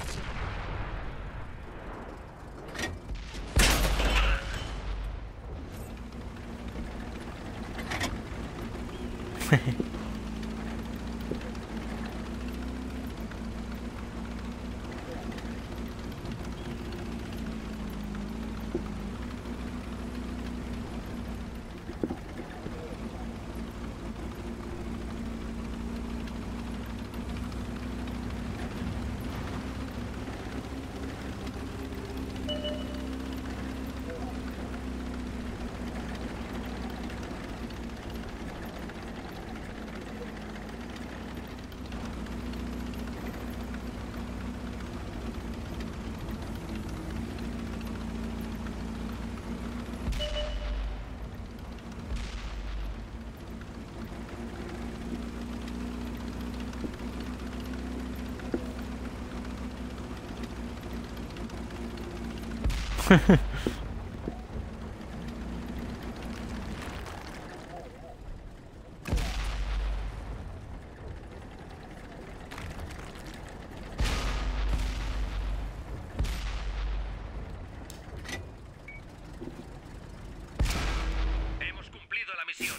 Hemos cumplido la misión.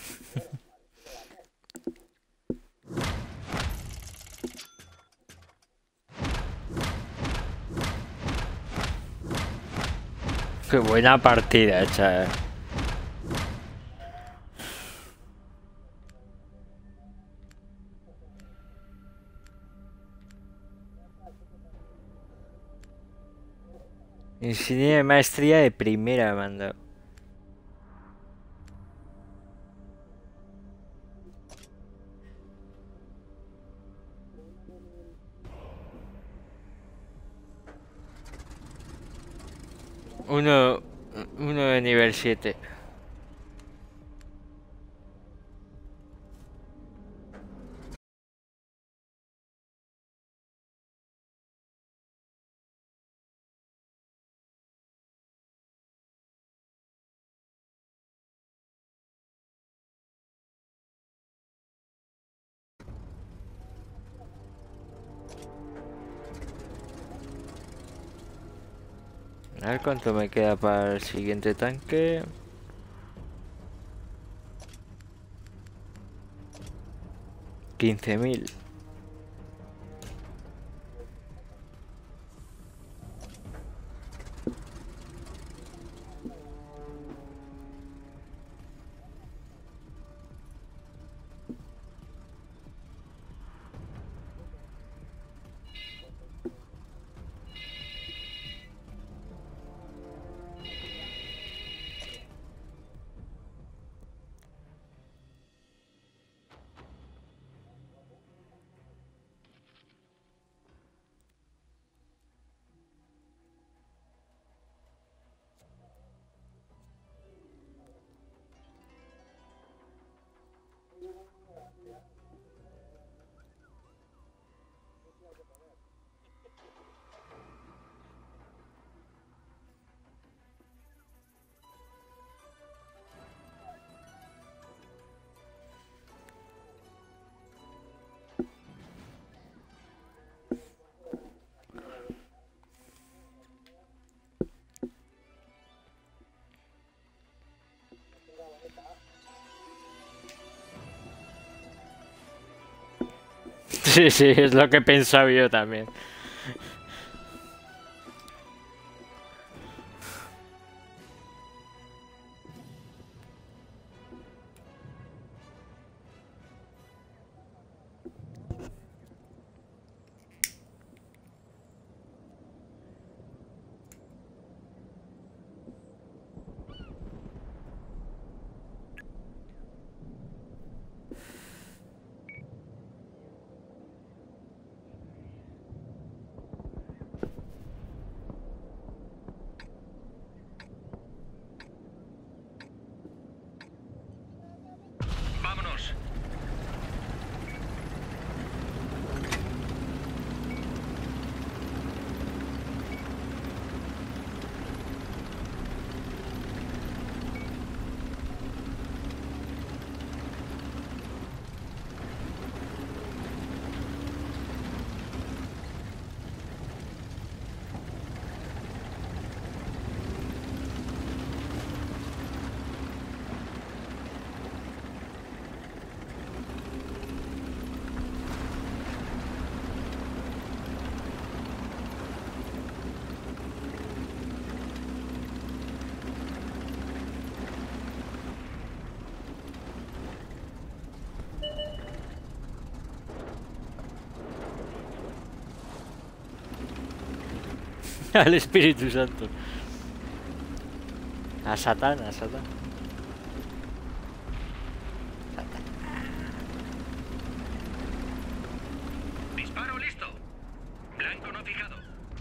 Qué buena partida hecha. Insignia de maestría de primera, manda. Uno, uno de nivel 7. A ver cuánto me queda para el siguiente tanque. 15.000. Sí, sí, es lo que he pensado yo también. Al Espíritu Santo. A Satán, a Satán. Disparo listo. Blanco no fijado.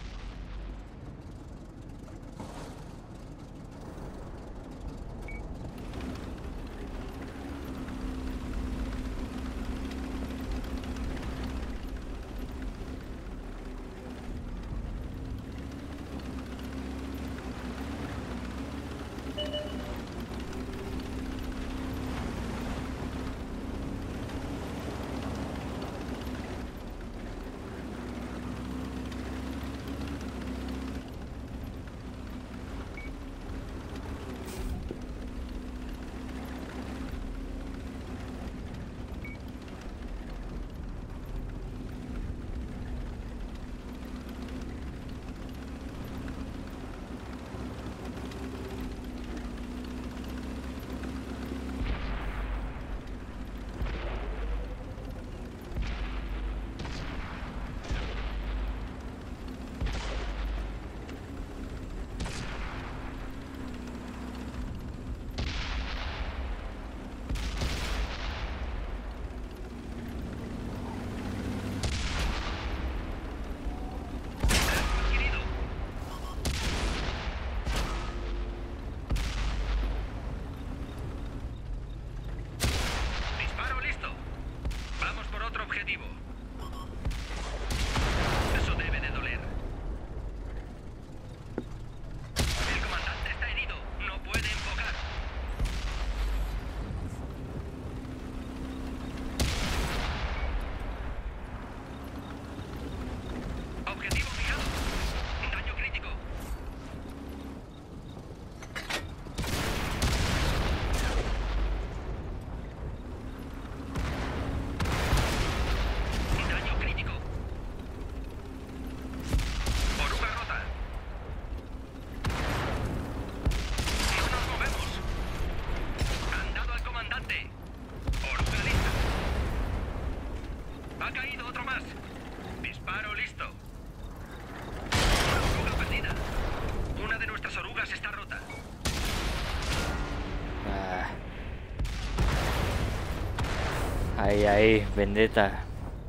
Disparo listo. Vamos por otro objetivo. Eso debe de doler. El comandante está herido. No puede enfocar. Objetivo fijado. Daño crítico. Daño crítico. Oruga rota. No nos movemos. Han dado al comandante. Oruga lista. Ha caído otro más. Disparo listo. Una oruga perdida. Una de nuestras orugas está rota. Ah. Ahí, ahí, vendetta.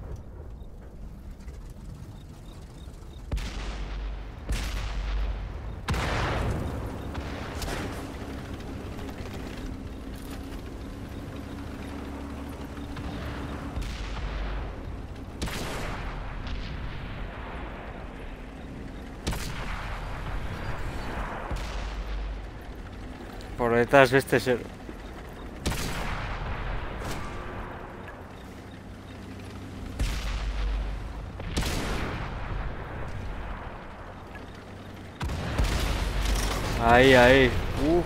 Por detrás de este ser. Ahí, ahí. Uf.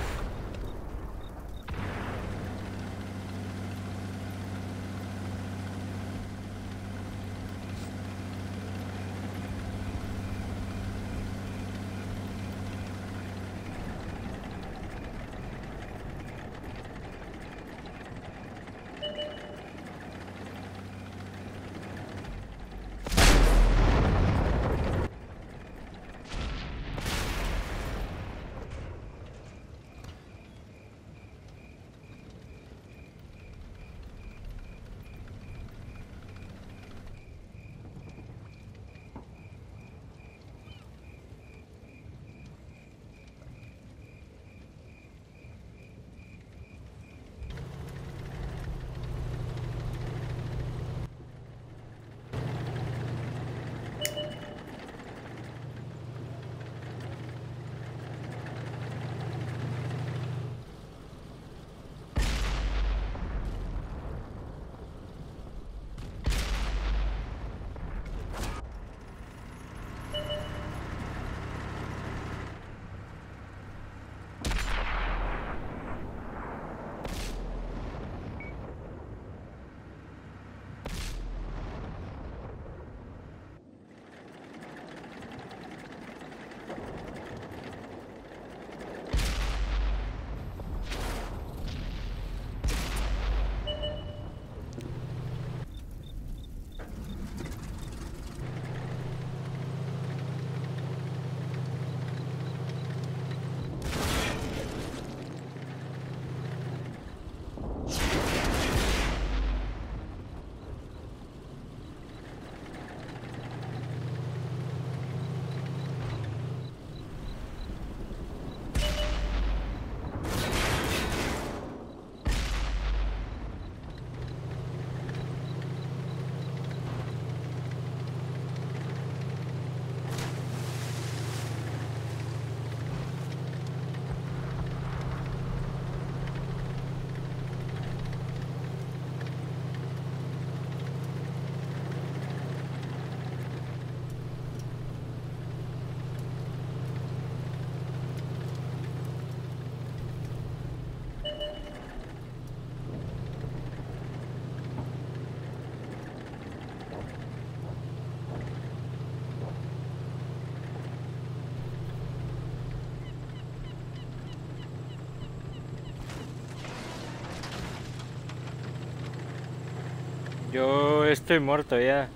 Yo estoy muerto ya.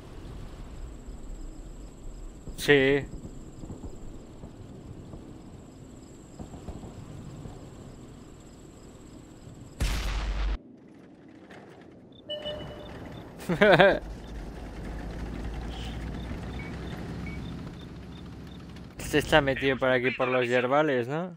Sí. Se está metido por aquí por los yerbales, ¿no?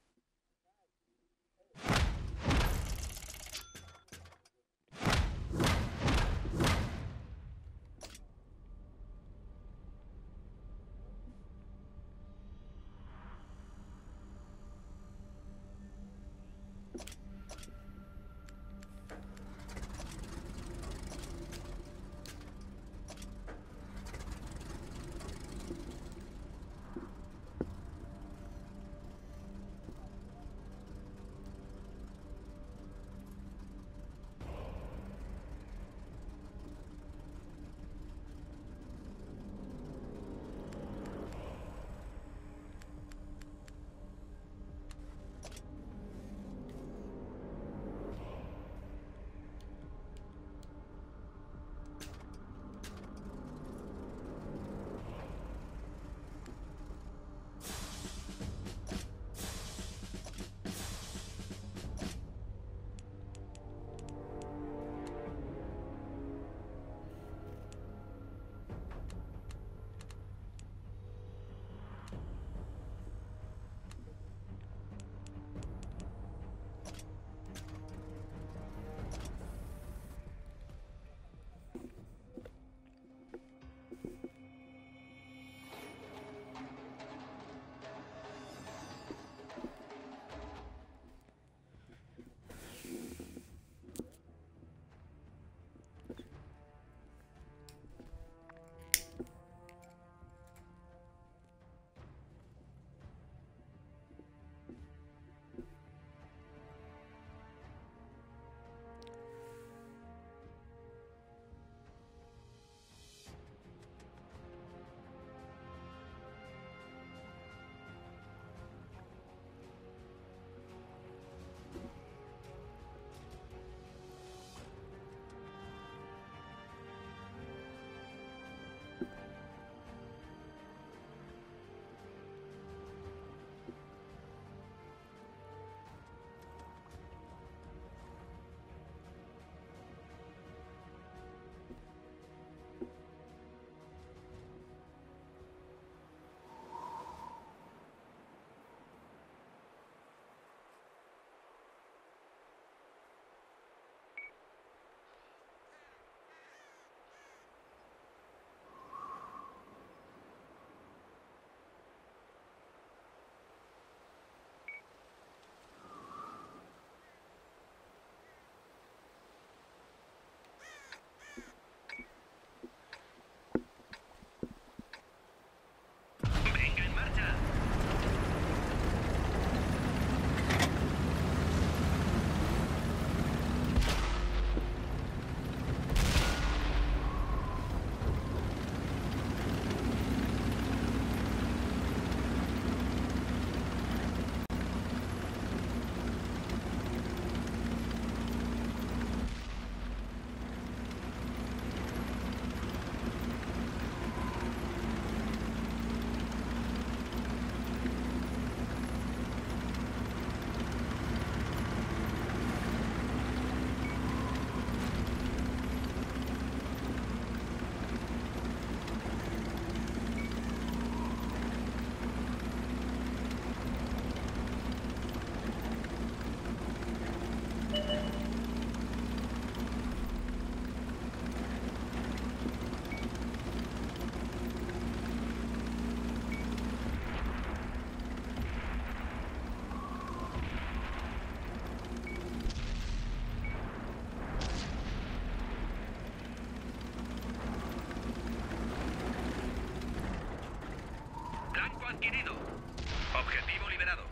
Venga, en marcha. Blanco adquirido. Objetivo liberado.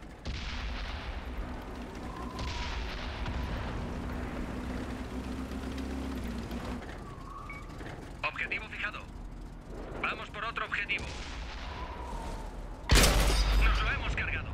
Objetivo fijado. Vamos por otro objetivo. Nos lo hemos cargado.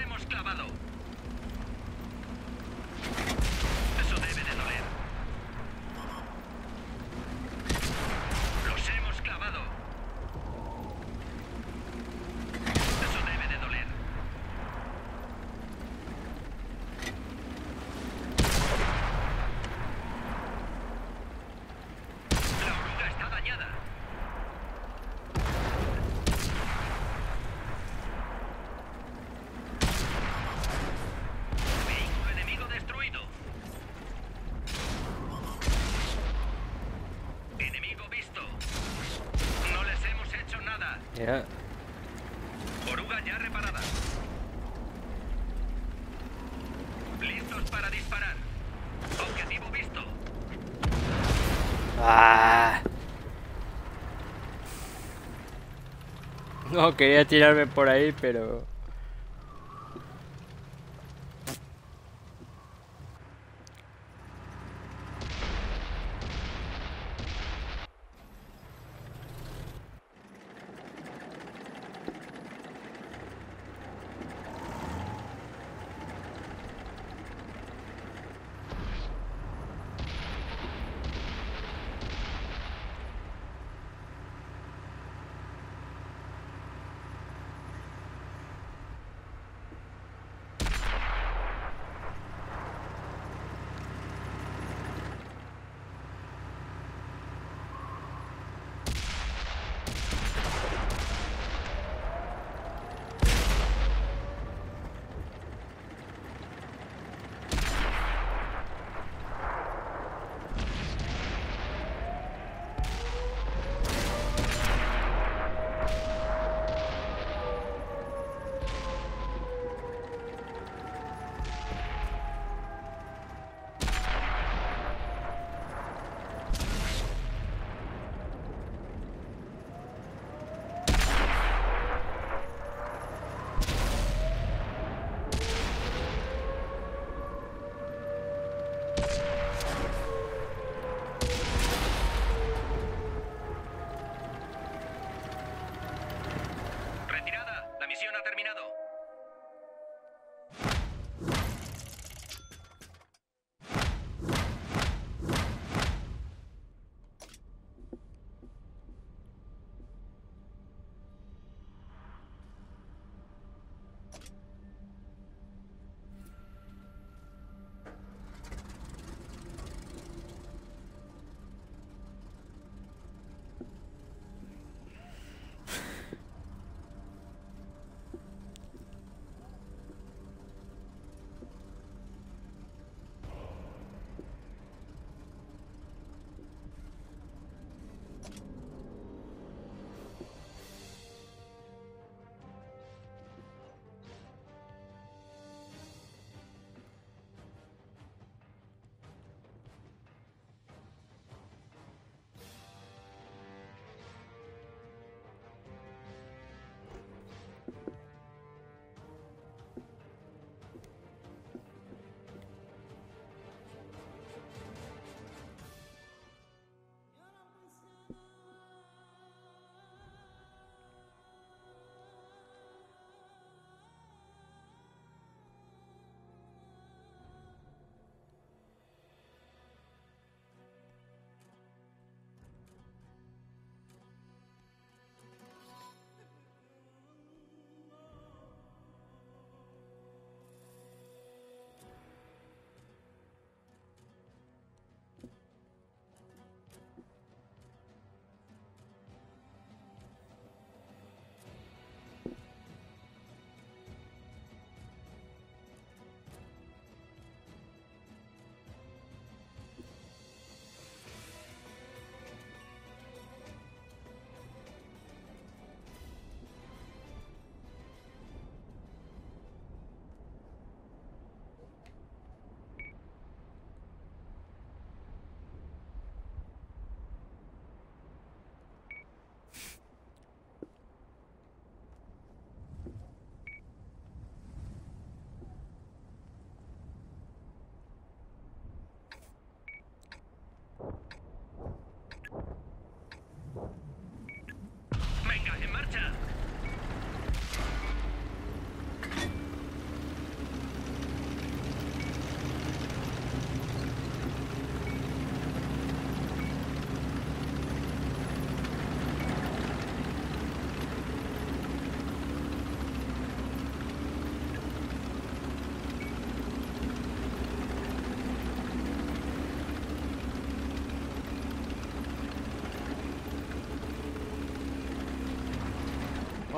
hemos clavado. Eso debe de doler. Los hemos clavado. Eso debe de doler. La oruga está dañada. Vehículo enemigo destruido. Enemigo visto. No les hemos hecho nada. Ya. Oruga ya reparada. Listos para disparar. Objetivo visto. ¡Ah! No, quería tirarme por ahí, pero...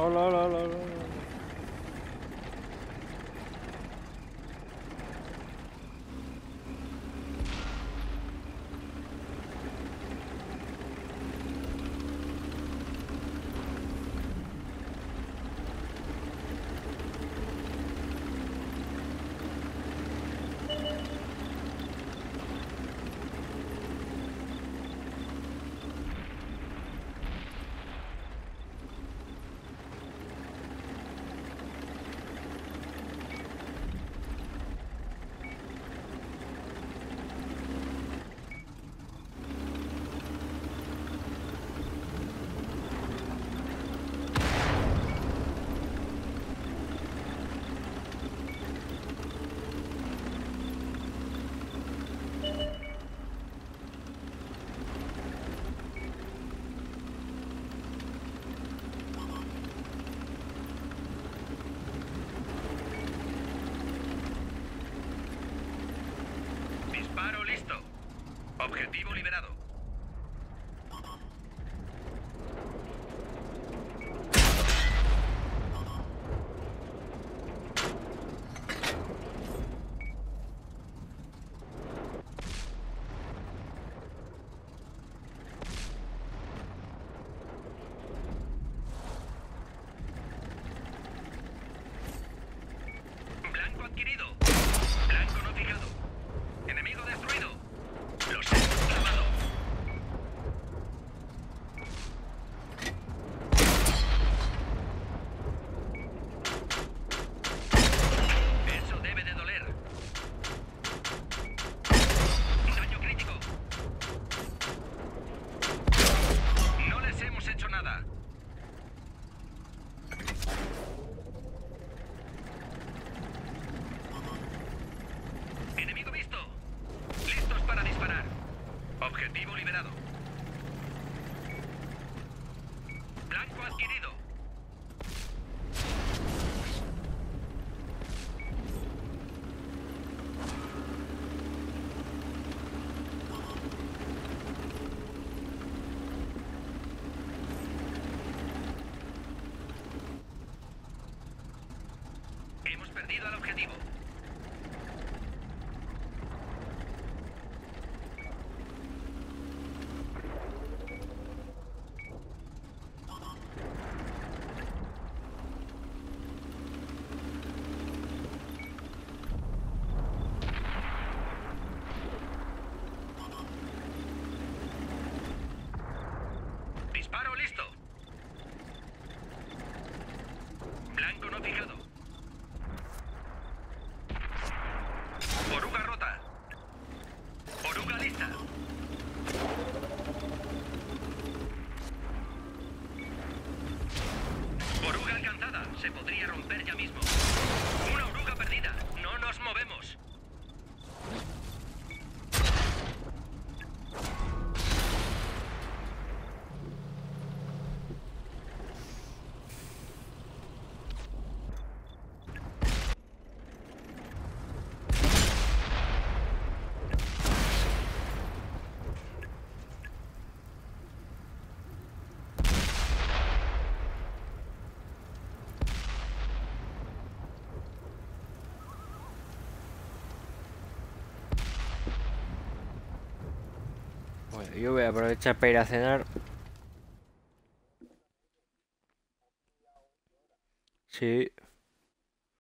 Hola, hola, hola, hola, hola. Disparo listo. Objetivo liberado. Blanco adquirido. Blanco no fijado. Enemigo destruido. Los hemos clavado. Eso debe de doler. Daño crítico. No les hemos hecho nada. Enemigo visto. Listos para disparar. Objetivo liberado. Blanco adquirido. Hemos perdido al objetivo. Disparo listo. Blanco no fijado. Oruga rota. Oruga lista. Oruga alcanzada. Se podría romper ya mismo. Una oruga perdida. No nos movemos. Bueno, yo voy a aprovechar para ir a cenar. Sí.